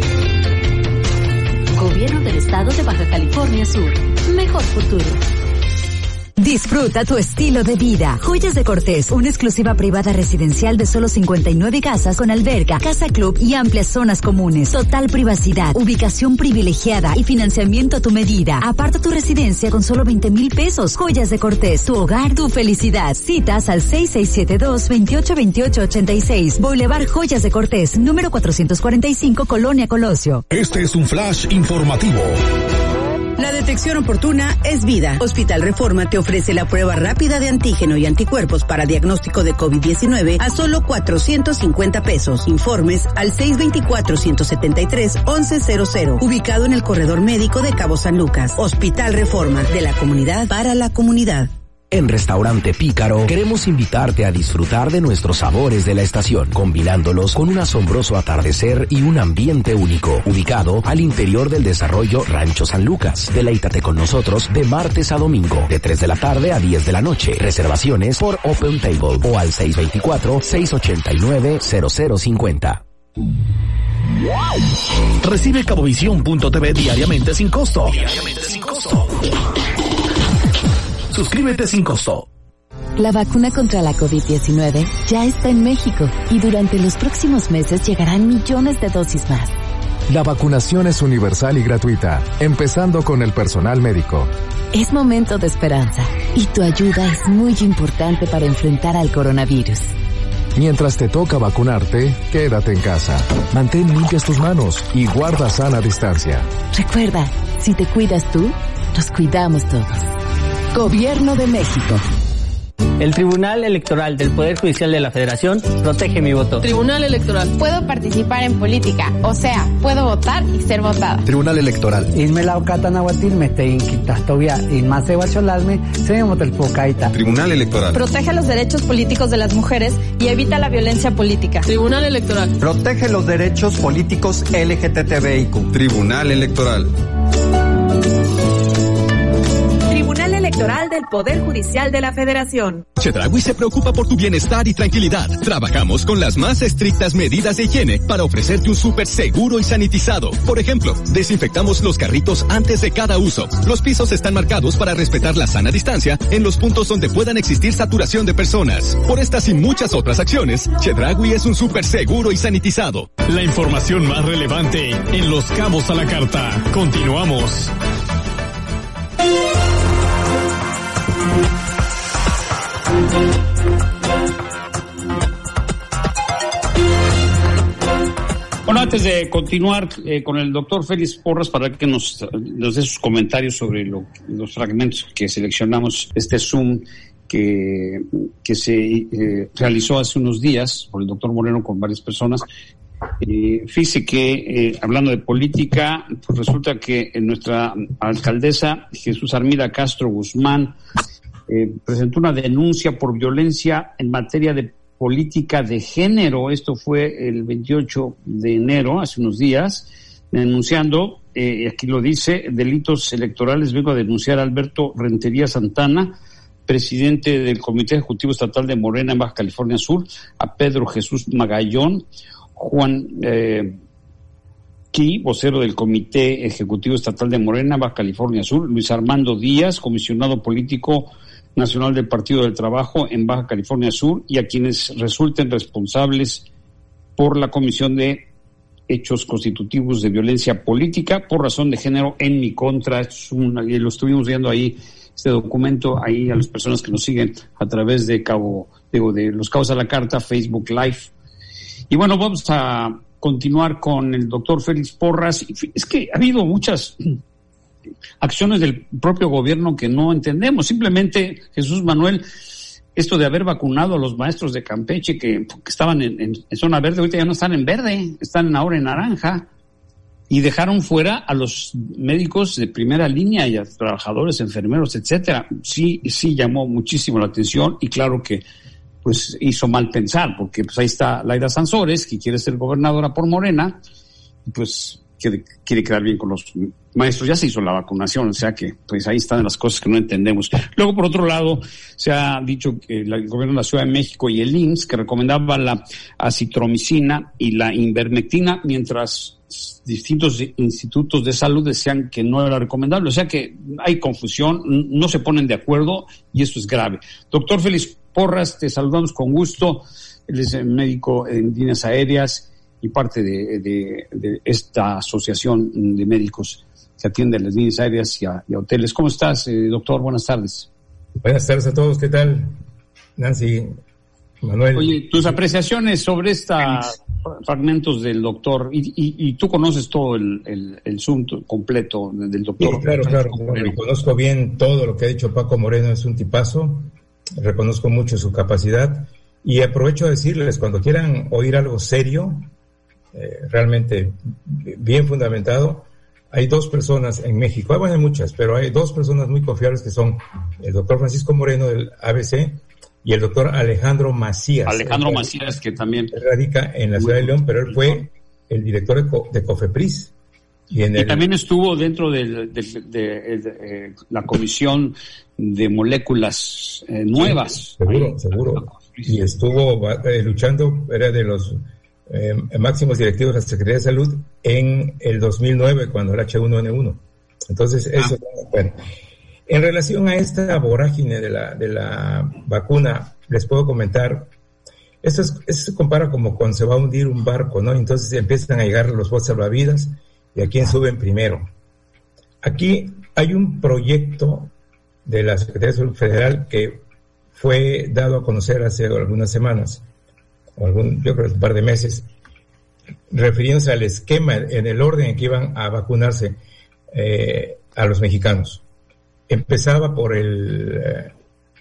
Gobierno del Estado de Baja California Sur. Mejor futuro. Disfruta tu estilo de vida. Joyas de Cortés, una exclusiva privada residencial de solo 59 casas con alberca, casa club y amplias zonas comunes. Total privacidad, ubicación privilegiada y financiamiento a tu medida. Aparta tu residencia con solo 20,000 pesos. Joyas de Cortés, tu hogar, tu felicidad. Citas al 6672-282886. Boulevard Joyas de Cortés, número 445, Colonia Colosio. Este es un flash informativo. La detección oportuna es vida. Hospital Reforma te ofrece la prueba rápida de antígeno y anticuerpos para diagnóstico de COVID-19 a solo 450 pesos. Informes al 624-173-1100. Ubicado en el corredor médico de Cabo San Lucas. Hospital Reforma, de la comunidad para la comunidad. En Restaurante Pícaro queremos invitarte a disfrutar de nuestros sabores de la estación, combinándolos con un asombroso atardecer y un ambiente único, ubicado al interior del desarrollo Rancho San Lucas. Deleítate con nosotros de martes a domingo, de 3 de la tarde a 10 de la noche. Reservaciones por Open Table o al 624-689-0050. Recibe Cabovisión.tv diariamente sin costo. Suscríbete sin costo. La vacuna contra la COVID-19 ya está en México y durante los próximos meses llegarán millones de dosis más. La vacunación es universal y gratuita, empezando con el personal médico. Es momento de esperanza y tu ayuda es muy importante para enfrentar al coronavirus. Mientras te toca vacunarte, quédate en casa. Mantén limpias tus manos y guarda sana distancia. Recuerda, si te cuidas tú, nos cuidamos todos. Gobierno de México. El Tribunal Electoral del Poder Judicial de la Federación protege mi voto. Tribunal Electoral. Puedo participar en política, o sea, puedo votar y ser votada. Tribunal Electoral. Tribunal Electoral. Protege los derechos políticos de las mujeres y evita la violencia política. Tribunal Electoral. Protege los derechos políticos LGTBIQ. Tribunal Electoral. Electoral del Poder Judicial de la Federación. Chedraui se preocupa por tu bienestar y tranquilidad. Trabajamos con las más estrictas medidas de higiene para ofrecerte un súper seguro y sanitizado. Por ejemplo, desinfectamos los carritos antes de cada uso. Los pisos están marcados para respetar la sana distancia en los puntos donde puedan existir saturación de personas. Por estas y muchas otras acciones, Chedraui es un súper seguro y sanitizado. La información más relevante en Los Cabos a la Carta. Continuamos. Bueno, antes de continuar con el doctor Félix Porras para que nos dé sus comentarios sobre los fragmentos que seleccionamos, este Zoom que se realizó hace unos días por el doctor Moreno con varias personas. Fíjese que hablando de política, pues resulta que nuestra alcaldesa Jesús Armida Castro Guzmán presentó una denuncia por violencia en materia de política de género. Esto fue el 28 de enero, hace unos días, denunciando, aquí lo dice, delitos electorales. Vengo a denunciar a Alberto Rentería Santana, presidente del Comité Ejecutivo Estatal de Morena en Baja California Sur, a Pedro Jesús Magallón, Juan Key, vocero del Comité Ejecutivo Estatal de Morena, Baja California Sur, Luis Armando Díaz, comisionado político nacional del Partido del Trabajo en Baja California Sur, y a quienes resulten responsables por la comisión de hechos constitutivos de violencia política por razón de género en mi contra. Lo estuvimos viendo ahí, este documento, ahí a las personas que nos siguen a través de Los Cabos a la Carta, Facebook Live. Y bueno, vamos a continuar con el doctor Félix Porras. Es que ha habido muchas acciones del propio gobierno que no entendemos. Simplemente, Jesús Manuel, esto de haber vacunado a los maestros de Campeche que estaban en zona verde, ahorita ya no están en verde, están ahora en naranja, y dejaron fuera a los médicos de primera línea y a trabajadores, enfermeros, etcétera. Sí llamó muchísimo la atención, y claro que pues hizo mal pensar, porque pues ahí está Laida Sansores, que quiere ser gobernadora por Morena, y pues quiere quedar bien con los maestros. Ya se hizo la vacunación, o sea que pues ahí están las cosas que no entendemos. Luego, por otro lado, se ha dicho que el gobierno de la Ciudad de México y el IMSS que recomendaba la acitromicina y la ivermectina, mientras distintos institutos de salud decían que no era recomendable. O sea que hay confusión, no se ponen de acuerdo, y esto es grave. Doctor Félix Porras, te saludamos con gusto. Él es médico en líneas aéreas y parte de esta asociación de médicos que atiende a las líneas aéreas y a hoteles. ¿Cómo estás, doctor? Buenas tardes. Buenas tardes a todos. ¿Qué tal, Nancy, Manuel? Oye, tus apreciaciones sobre estos fragmentos del doctor, y tú conoces todo el Zoom completo del doctor. Sí, claro. Reconozco bien todo lo que ha dicho Paco Moreno, es un tipazo. Reconozco mucho su capacidad, y aprovecho a decirles, cuando quieran oír algo serio, realmente bien fundamentado, hay dos personas en México, bueno, hay muchas, pero hay dos personas muy confiables, que son el doctor Francisco Moreno del ABC y el doctor Alejandro Macías. Macías, que también radica en la ciudad de León, pero él fue el director de COFEPRIS. Y también estuvo dentro de la comisión de moléculas nuevas. Seguro. Y estuvo luchando, era de los máximos directivos de la Secretaría de Salud en el 2009, cuando era H1N1. Entonces, eso, bueno. En relación a esta vorágine de la vacuna, les puedo comentar, esto se compara como cuando se va a hundir un barco, ¿no? Entonces empiezan a llegar los botes salvavidas, y a quién suben primero. Aquí hay un proyecto de la Secretaría de Salud Federal que fue dado a conocer hace algunas semanas, yo creo un par de meses, refiriéndose al esquema, en el orden en que iban a vacunarse a los mexicanos. Empezaba por el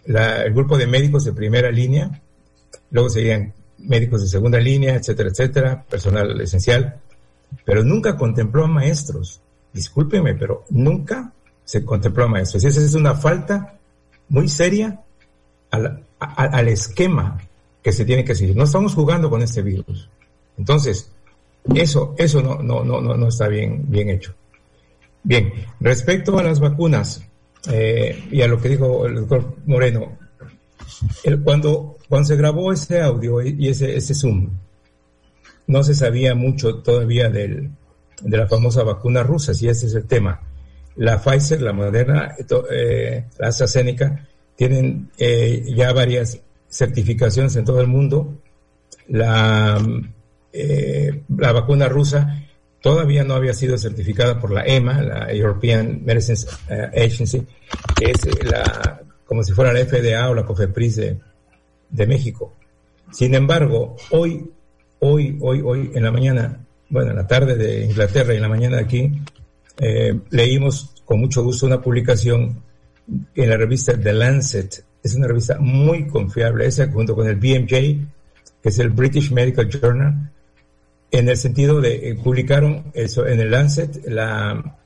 el grupo de médicos de primera línea, luego seguían médicos de segunda línea, etcétera, etcétera, personal esencial, pero nunca contempló a maestros. Discúlpeme, pero nunca se contempló a maestros. Y esa es una falta muy seria al esquema que se tiene que seguir. No estamos jugando con este virus. Entonces, eso no está bien hecho. Bien, respecto a las vacunas, y a lo que dijo el doctor Moreno, cuando se grabó ese audio y ese Zoom, no se sabía mucho todavía de la famosa vacuna rusa, si ese es el tema. La Pfizer, la Moderna, la AstraZeneca, tienen ya varias certificaciones en todo el mundo. La vacuna rusa todavía no había sido certificada por la EMA, la European Medicines Agency, que es como si fuera la FDA o la COFEPRIS de México. Sin embargo, hoy en la mañana, bueno, en la tarde de Inglaterra y en la mañana de aquí, leímos con mucho gusto una publicación en la revista The Lancet. Es una revista muy confiable, esa junto con el BMJ, que es el British Medical Journal, en el sentido de publicaron eso en el Lancet, la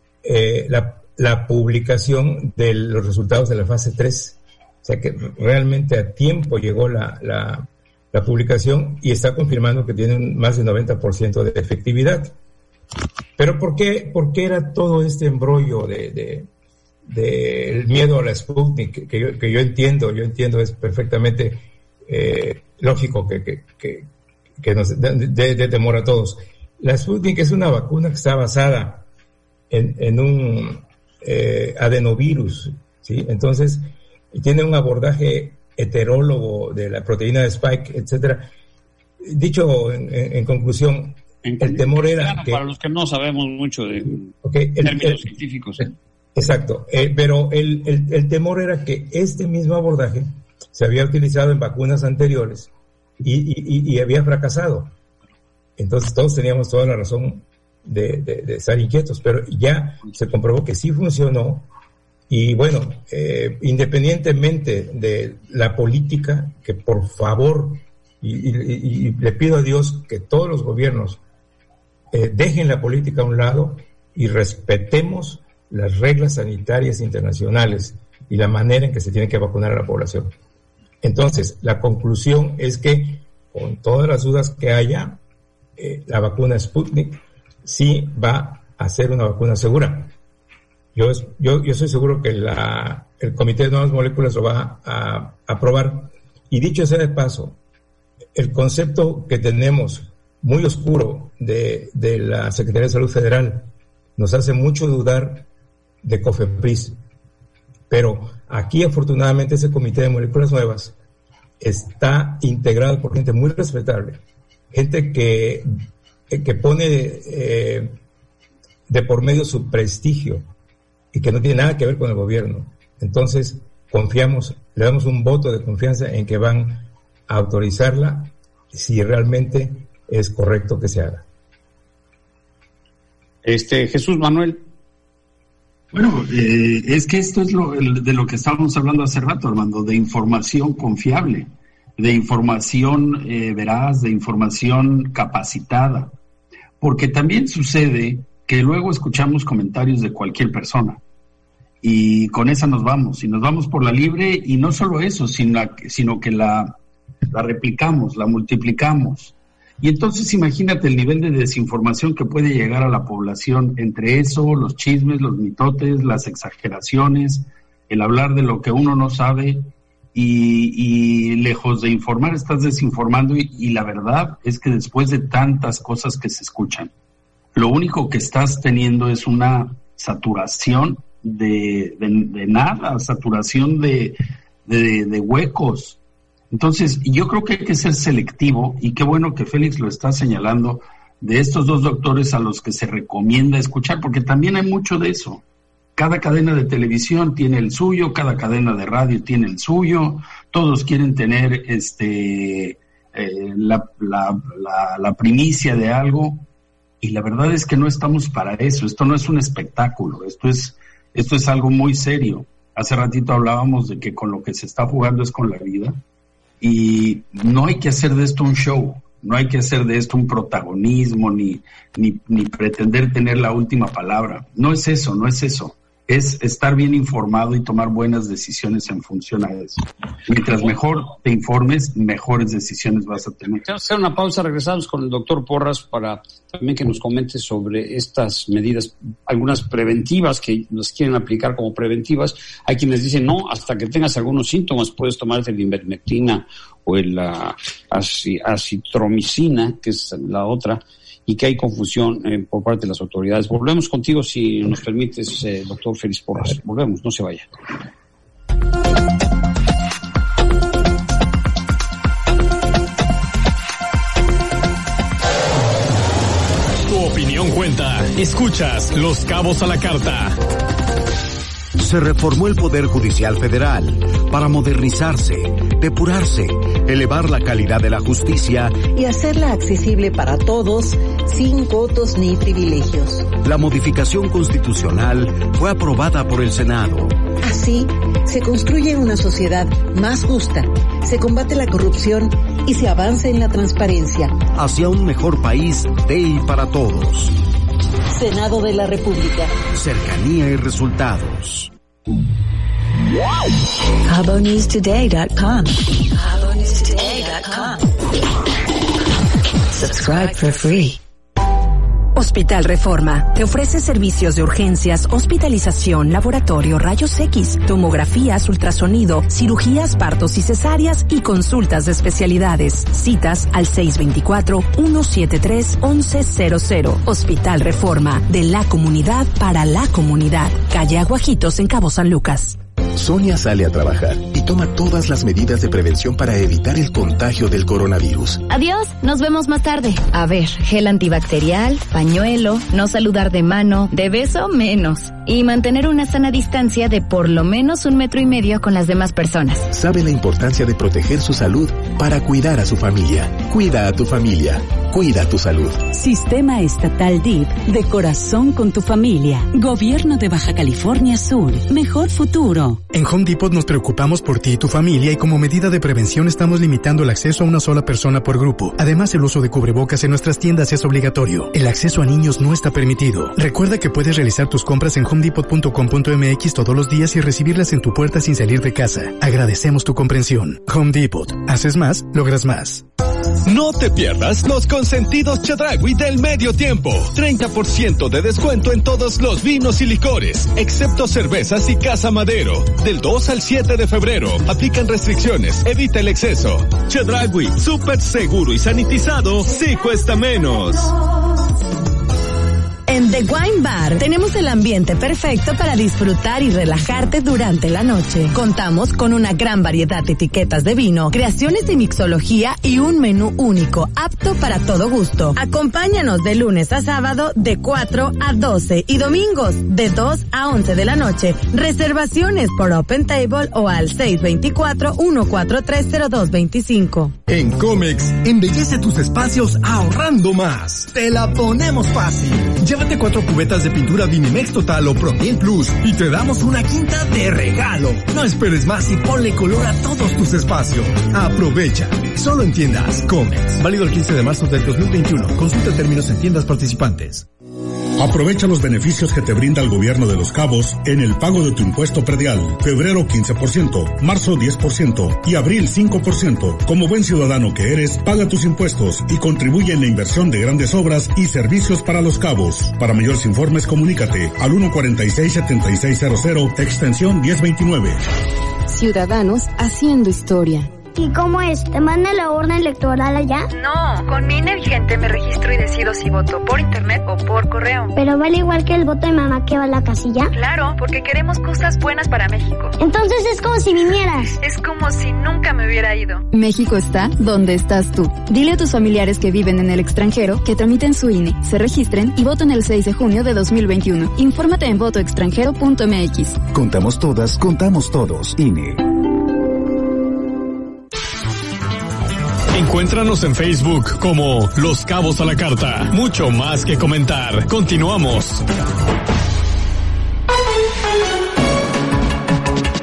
publicación de los resultados de la fase 3. O sea que realmente a tiempo llegó la publicación y está confirmando que tienen más del 90% de efectividad. Pero ¿por qué era todo este embrollo del miedo a la Sputnik? Que yo entiendo, es perfectamente lógico que nos dé temor a todos. La Sputnik es una vacuna que está basada en un adenovirus, ¿sí? Entonces, tiene un abordaje heterólogo de la proteína de Spike, etcétera. Dicho en conclusión, el temor era que... Para los que no sabemos mucho de términos científicos. Exacto, pero el temor era que este mismo abordaje se había utilizado en vacunas anteriores y había fracasado. Entonces todos teníamos toda la razón de estar inquietos, pero ya se comprobó que sí funcionó. Y bueno, independientemente de la política, que por favor, y le pido a Dios que todos los gobiernos dejen la política a un lado y respetemos las reglas sanitarias internacionales y la manera en que se tiene que vacunar a la población. Entonces, la conclusión es que, con todas las dudas que haya, la vacuna Sputnik sí va a ser una vacuna segura. Yo estoy seguro que el Comité de Nuevas Moléculas lo va a aprobar. Y dicho sea de paso, el concepto que tenemos muy oscuro de la Secretaría de Salud Federal nos hace mucho dudar de COFEPRIS. Pero aquí, afortunadamente, ese Comité de Moléculas Nuevas está integrado por gente muy respetable, gente que pone de por medio su prestigio y que no tiene nada que ver con el gobierno. Entonces, confiamos, le damos un voto de confianza en que van a autorizarla si realmente es correcto que se haga. Jesús Manuel. Bueno, es que esto es de lo que estábamos hablando hace rato, Armando, de información confiable, de información veraz, de información capacitada. Porque también sucede que luego escuchamos comentarios de cualquier persona y con esa nos vamos por la libre, y no solo eso, sino que la replicamos, la multiplicamos. Y entonces imagínate el nivel de desinformación que puede llegar a la población entre eso, los chismes, los mitotes, las exageraciones, el hablar de lo que uno no sabe, y lejos de informar estás desinformando, y la verdad es que después de tantas cosas que se escuchan, lo único que estás teniendo es una saturación de nada, saturación de huecos. Entonces, yo creo que hay que ser selectivo, y qué bueno que Félix lo está señalando, de estos dos doctores a los que se recomienda escuchar, porque también hay mucho de eso. Cada cadena de televisión tiene el suyo, cada cadena de radio tiene el suyo, todos quieren tener la primicia de algo, y la verdad es que no estamos para eso. Esto no es un espectáculo, esto es algo muy serio. Hace ratito hablábamos de que con lo que se está jugando es con la vida, y no hay que hacer de esto un show, no hay que hacer de esto un protagonismo, ni pretender tener la última palabra. No es eso, es estar bien informado y tomar buenas decisiones en función a eso. Mientras mejor te informes, mejores decisiones vas a tener. Vamos a hacer una pausa, regresamos con el doctor Porras para también que nos comente sobre estas medidas, algunas preventivas que las quieren aplicar como preventivas. Hay quienes dicen, no, hasta que tengas algunos síntomas puedes tomarte la ivermectina o la acitromicina, que es la otra, y que hay confusión por parte de las autoridades. Volvemos contigo, si nos permites, doctor Félix Porras. Volvemos, no se vaya. Tu opinión cuenta. Escuchas Los Cabos a la Carta. Se reformó el Poder Judicial Federal para modernizarse, depurarse, elevar la calidad de la justicia y hacerla accesible para todos, sin cotos ni privilegios. La modificación constitucional fue aprobada por el Senado. Así, se construye una sociedad más justa, se combate la corrupción y se avanza en la transparencia. Hacia un mejor país de y para todos. Senado de la República. Cercanía y resultados. CaboNewsToday.com. Subscribe for free. Hospital Reforma te ofrece servicios de urgencias, hospitalización, laboratorio, rayos X, tomografías, ultrasonido, cirugías, partos y cesáreas y consultas de especialidades. Citas al 624-173-1100. Hospital Reforma, de la comunidad para la comunidad. Calle Aguajitos en Cabo San Lucas. Sonia sale a trabajar y toma todas las medidas de prevención para evitar el contagio del coronavirus. Adiós, nos vemos más tarde. A ver, gel antibacterial, pañuelo, no saludar de mano, de beso menos. Y mantener una sana distancia de por lo menos 1,5 metros con las demás personas. Sabe la importancia de proteger su salud para cuidar a su familia. Cuida a tu familia. Cuida tu salud. Sistema Estatal DIF, de corazón con tu familia. Gobierno de Baja California Sur. Mejor futuro. En Home Depot nos preocupamos por ti y tu familia y como medida de prevención estamos limitando el acceso a una sola persona por grupo. Además, el uso de cubrebocas en nuestras tiendas es obligatorio. El acceso a niños no está permitido. Recuerda que puedes realizar tus compras en homedepot.com.mx todos los días y recibirlas en tu puerta sin salir de casa. Agradecemos tu comprensión. Home Depot. Haces más, logras más. No te pierdas los consentidos Chedraui del medio tiempo. 30% de descuento en todos los vinos y licores, excepto cervezas y Casa Madero. Del 2 al 7 de febrero. Aplican restricciones. Evita el exceso. Chedraui, súper seguro y sanitizado, sí cuesta menos. En The Wine Bar tenemos el ambiente perfecto para disfrutar y relajarte durante la noche. Contamos con una gran variedad de etiquetas de vino, creaciones de mixología y un menú único, apto para todo gusto. Acompáñanos de lunes a sábado de 4 a 12 y domingos de 2 a 11 de la noche. Reservaciones por Open Table o al 624-1430225. En Comex, embellece tus espacios ahorrando más. Te la ponemos fácil. Llévate 4 cubetas de pintura Vinimex Total o Protein Plus y te damos una quinta de regalo. No esperes más y ponle color a todos tus espacios. Aprovecha. Solo en tiendas Comex. Válido el 15 de marzo del 2021. Consulta términos en tiendas participantes. Aprovecha los beneficios que te brinda el gobierno de Los Cabos en el pago de tu impuesto predial. Febrero 15%, marzo 10% y abril 5%. Como buen ciudadano que eres, paga tus impuestos y contribuye en la inversión de grandes obras y servicios para Los Cabos. Para mayores informes, comunícate al 146-7600, extensión 1029. Ciudadanos haciendo historia. ¿Y cómo es? ¿Te manda la urna electoral allá? No, con mi INE vigente me registro y decido si voto por internet o por correo. ¿Pero vale igual que el voto de mamá que va a la casilla? Claro, porque queremos cosas buenas para México. Entonces es como si vinieras. Es como si nunca me hubiera ido. México está donde estás tú. Dile a tus familiares que viven en el extranjero que tramiten su INE, se registren y voten el 6 de junio de 2021. Infórmate en votoextranjero.mx. Contamos todas, contamos todos. INE. Encuéntranos en Facebook como Los Cabos a la Carta. Mucho más que comentar. Continuamos.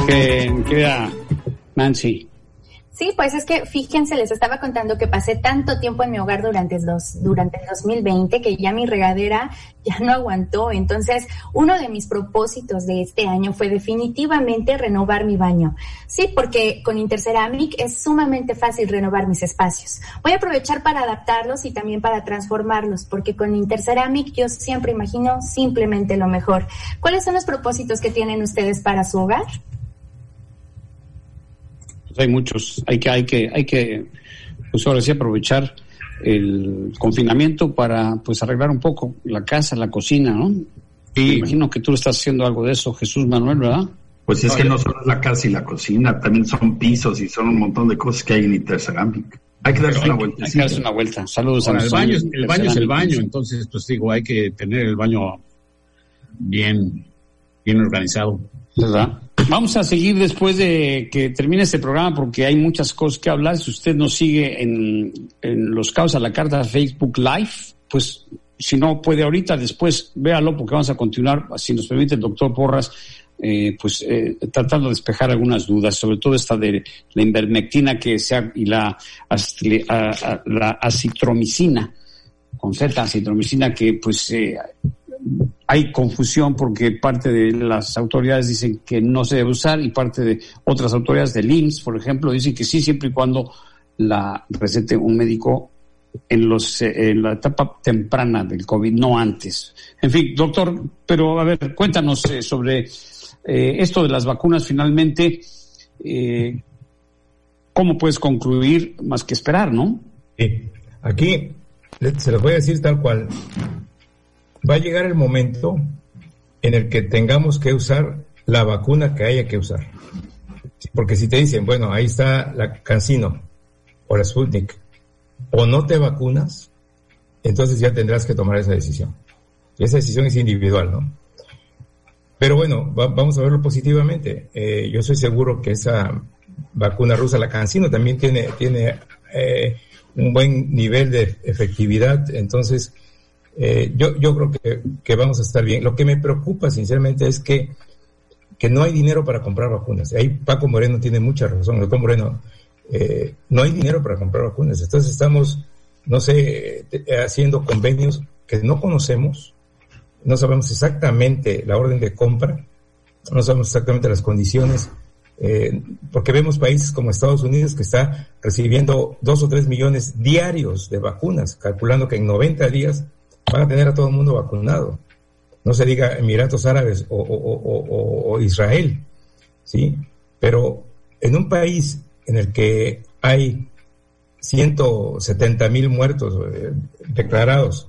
Querida Nancy. Sí, pues es que fíjense, les estaba contando que pasé tanto tiempo en mi hogar durante el 2020 que ya mi regadera ya no aguantó. Entonces, uno de mis propósitos de este año fue definitivamente renovar mi baño. Sí, porque con Interceramic es sumamente fácil renovar mis espacios. Voy a aprovechar para adaptarlos y también para transformarlos, porque con Interceramic yo siempre imagino simplemente lo mejor. ¿Cuáles son los propósitos que tienen ustedes para su hogar? Hay muchos, hay que pues ahora sí aprovechar el confinamiento para pues arreglar un poco la casa, la cocina, ¿no? Sí. Imagino que tú estás haciendo algo de eso, Jesús Manuel, ¿verdad? Pues es que no solo es la casa y la cocina, también son pisos y son un montón de cosas que hay en Interceramic. Hay que darse una vuelta. Hay que darse una vuelta. Saludos a los baños. El baño es el baño, entonces pues digo, hay que tener el baño bien organizado. ¿Verdad? Vamos a seguir después de que termine este programa porque hay muchas cosas que hablar. Si usted nos sigue en Los Cabos a la Carta Facebook Live, pues si no puede ahorita, después véalo porque vamos a continuar, si nos permite el doctor Porras, tratando de despejar algunas dudas, sobre todo esta de la ivermectina y la acitromicina, con Z, acitromicina, que pues hay confusión porque parte de las autoridades dicen que no se debe usar y parte de otras autoridades del IMSS, por ejemplo, dicen que sí, siempre y cuando la recete un médico en la etapa temprana del COVID, no antes. En fin, doctor, pero a ver, cuéntanos sobre esto de las vacunas finalmente, ¿cómo puedes concluir más que esperar, no? Sí, aquí se los voy a decir tal cual. Va a llegar el momento en el que tengamos que usar la vacuna que haya que usar. Porque si te dicen, bueno, ahí está la CanSino o la Sputnik, o no te vacunas, entonces ya tendrás que tomar esa decisión. Y esa decisión es individual, ¿no? Pero bueno, vamos a verlo positivamente. Yo soy seguro que esa vacuna rusa, la CanSino, también tiene un buen nivel de efectividad, entonces yo creo que vamos a estar bien. Lo que me preocupa sinceramente es que no hay dinero para comprar vacunas. Ahí Paco Moreno tiene mucha razón. El doctor Moreno, no hay dinero para comprar vacunas. Entonces estamos, no sé, haciendo convenios que no conocemos, no sabemos exactamente la orden de compra, no sabemos exactamente las condiciones, porque vemos países como Estados Unidos que está recibiendo 2 o 3 millones diarios de vacunas, calculando que en 90 días van a tener a todo el mundo vacunado. No se diga Emiratos Árabes o Israel, ¿sí? Pero en un país en el que hay 170,000 muertos declarados,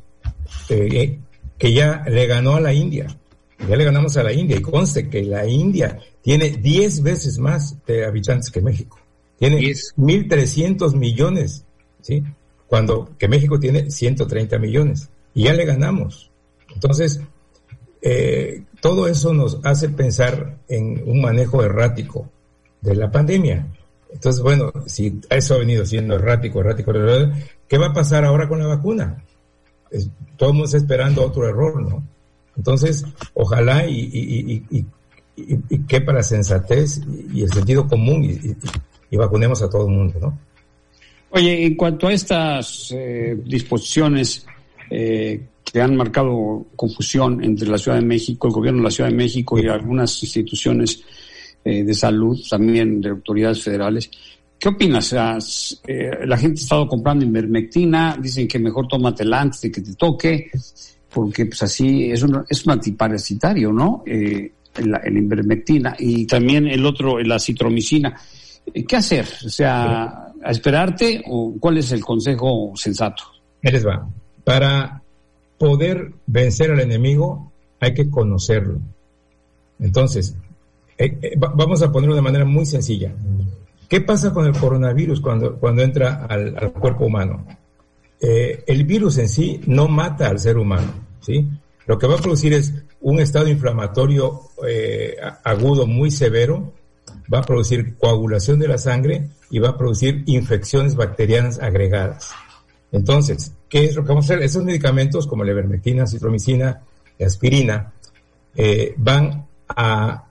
que ya le ganó a la India, ya le ganamos a la India, y conste que la India tiene 10 veces más de habitantes que México, tiene 1,300 millones, ¿sí? Cuando que México tiene 130 millones. Y ya le ganamos. Entonces, todo eso nos hace pensar en un manejo errático de la pandemia. Entonces, bueno, si eso ha venido siendo errático, ¿qué va a pasar ahora con la vacuna? Todo el mundo está esperando otro error, ¿no? Entonces, ojalá y quepa la sensatez y el sentido común y vacunemos a todo el mundo, ¿no? Oye, en cuanto a estas disposiciones que han marcado confusión entre la Ciudad de México, el gobierno de la Ciudad de México y algunas instituciones de salud, también de autoridades federales, ¿qué opinas? La gente ha estado comprando ivermectina, dicen que mejor tómatela antes de que te toque, porque pues así es un antiparasitario, ¿no? El ivermectina, y también la acitromicina. ¿Qué hacer? O sea, ¿a esperarte o cuál es el consejo sensato? Ahí les va. Para poder vencer al enemigo hay que conocerlo. Entonces, vamos a ponerlo de manera muy sencilla. ¿Qué pasa con el coronavirus cuando entra al cuerpo humano? El virus en sí no mata al ser humano, ¿sí? Lo que va a producir es un estado inflamatorio agudo muy severo, va a producir coagulación de la sangre y va a producir infecciones bacterianas agregadas. Entonces, ¿qué es lo que vamos a hacer? Esos medicamentos como la ivermectina, citromicina, la aspirina, van a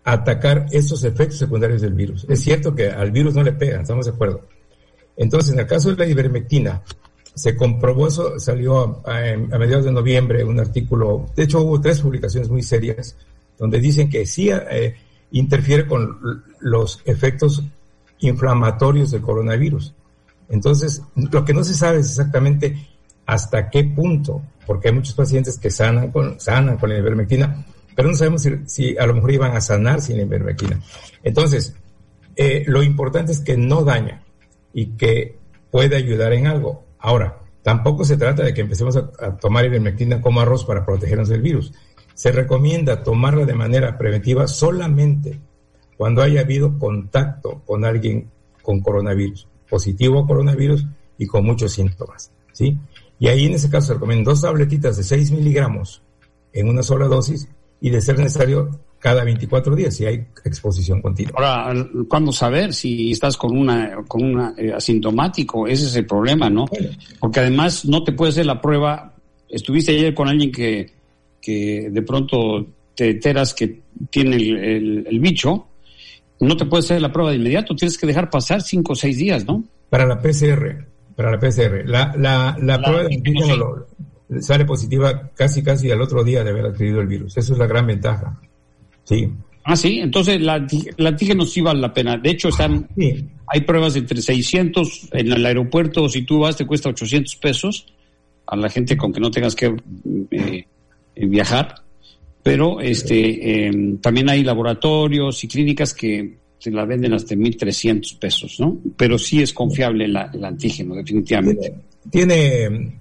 atacar esos efectos secundarios del virus. Es cierto que al virus no le pegan, estamos de acuerdo. Entonces, en el caso de la ivermectina, se comprobó eso, salió a mediados de noviembre un artículo, de hecho hubo 3 publicaciones muy serias, donde dicen que sí interfiere con los efectos inflamatorios del coronavirus. Entonces, lo que no se sabe es exactamente hasta qué punto, porque hay muchos pacientes que sanan con la ivermectina, pero no sabemos si a lo mejor iban a sanar sin la ivermectina. Entonces, lo importante es que no daña y que puede ayudar en algo. Ahora, tampoco se trata de que empecemos a tomar ivermectina como arroz para protegernos del virus. Se recomienda tomarla de manera preventiva solamente cuando haya habido contacto con alguien con coronavirus, positivo a coronavirus y con muchos síntomas, ¿sí? Y ahí en ese caso se recomiendan 2 tabletitas de 6 miligramos en una sola dosis y de ser necesario cada 24 días si hay exposición continua. Ahora, ¿cuándo saber si estás con una asintomático? Ese es el problema, ¿no? Porque además no te puedes hacer la prueba. Estuviste ayer con alguien que de pronto te enteras que tiene el bicho, no te puedes hacer la prueba de inmediato, tienes que dejar pasar 5 o 6 días, ¿no? Para la PCR. La prueba de antígeno sale positiva casi al otro día de haber adquirido el virus. Eso es la gran ventaja. Sí. Ah, sí, entonces la antígeno sí vale la pena. De hecho, hay pruebas de entre 600 en el aeropuerto, si tú vas te cuesta $800 a la gente con que no tengas que viajar, pero también hay laboratorios y clínicas que se la venden hasta $1,300, ¿no? Pero sí es confiable el antígeno, definitivamente. Tiene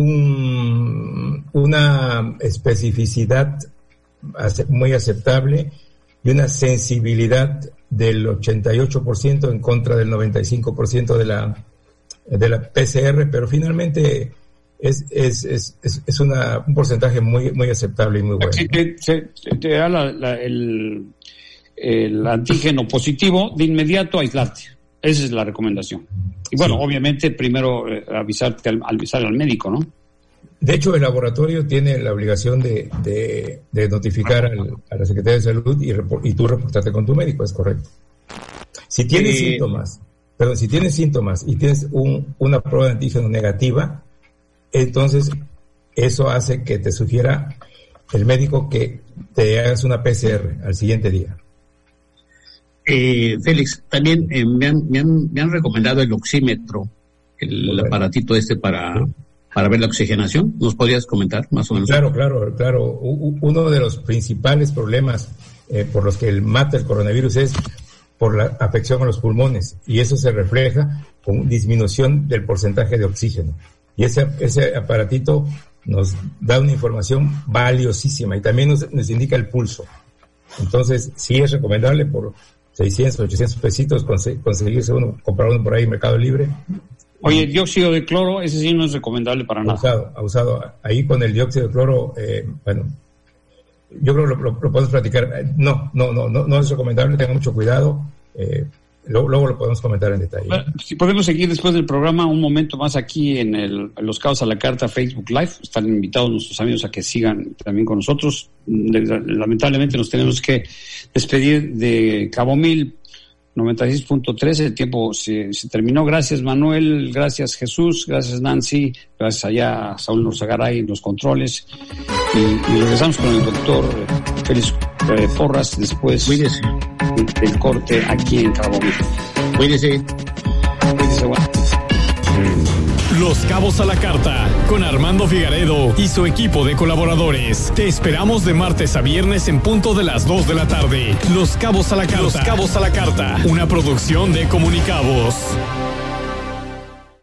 una especificidad muy aceptable y una sensibilidad del 88% en contra del 95% de la PCR, pero finalmente es un porcentaje muy aceptable y muy bueno. Te da el antígeno positivo, de inmediato aislarte. Esa es la recomendación. Y bueno, obviamente primero avisar al médico, ¿no? De hecho, el laboratorio tiene la obligación de notificar a la Secretaría de Salud y tú reportarte con tu médico, es correcto. Si tienes síntomas y tienes una prueba de antígeno negativa, entonces eso hace que te sugiera el médico que te hagas una PCR al siguiente día. Félix, también me han recomendado el oxímetro, el aparatito para ver la oxigenación. ¿Nos podrías comentar más o menos? Claro. Uno de los principales problemas por los que mata el coronavirus es por la afección a los pulmones, y eso se refleja con disminución del porcentaje de oxígeno. Y ese aparatito nos da una información valiosísima y también nos indica el pulso. Entonces, sí es recomendable por 600, 800 pesitos conseguirse comprar uno por ahí en Mercado Libre. Oye, el dióxido de cloro, ese sí no es recomendable para nada. Usado. Ahí con el dióxido de cloro, yo creo que lo podemos platicar. No es recomendable, tengan mucho cuidado. Luego lo podemos comentar en detalle. Bueno, si podemos seguir después del programa un momento más aquí en Los Cabos a la Carta Facebook Live. Están invitados nuestros amigos a que sigan también con nosotros. Lamentablemente nos tenemos que despedir de Cabo Mil 96.3. El tiempo se terminó. Gracias, Manuel. Gracias, Jesús. Gracias, Nancy. Gracias allá a Saúl Norzagaray en los controles. Y regresamos con el doctor Félix Porras después del corte aquí en Cabo Mil. Cuídese. Bueno. Los Cabos a la Carta, con Armando Figaredo y su equipo de colaboradores. Te esperamos de martes a viernes en punto de las 2 de la tarde. Los Cabos a la Carta. Los Cabos a la Carta, una producción de Comunicabos.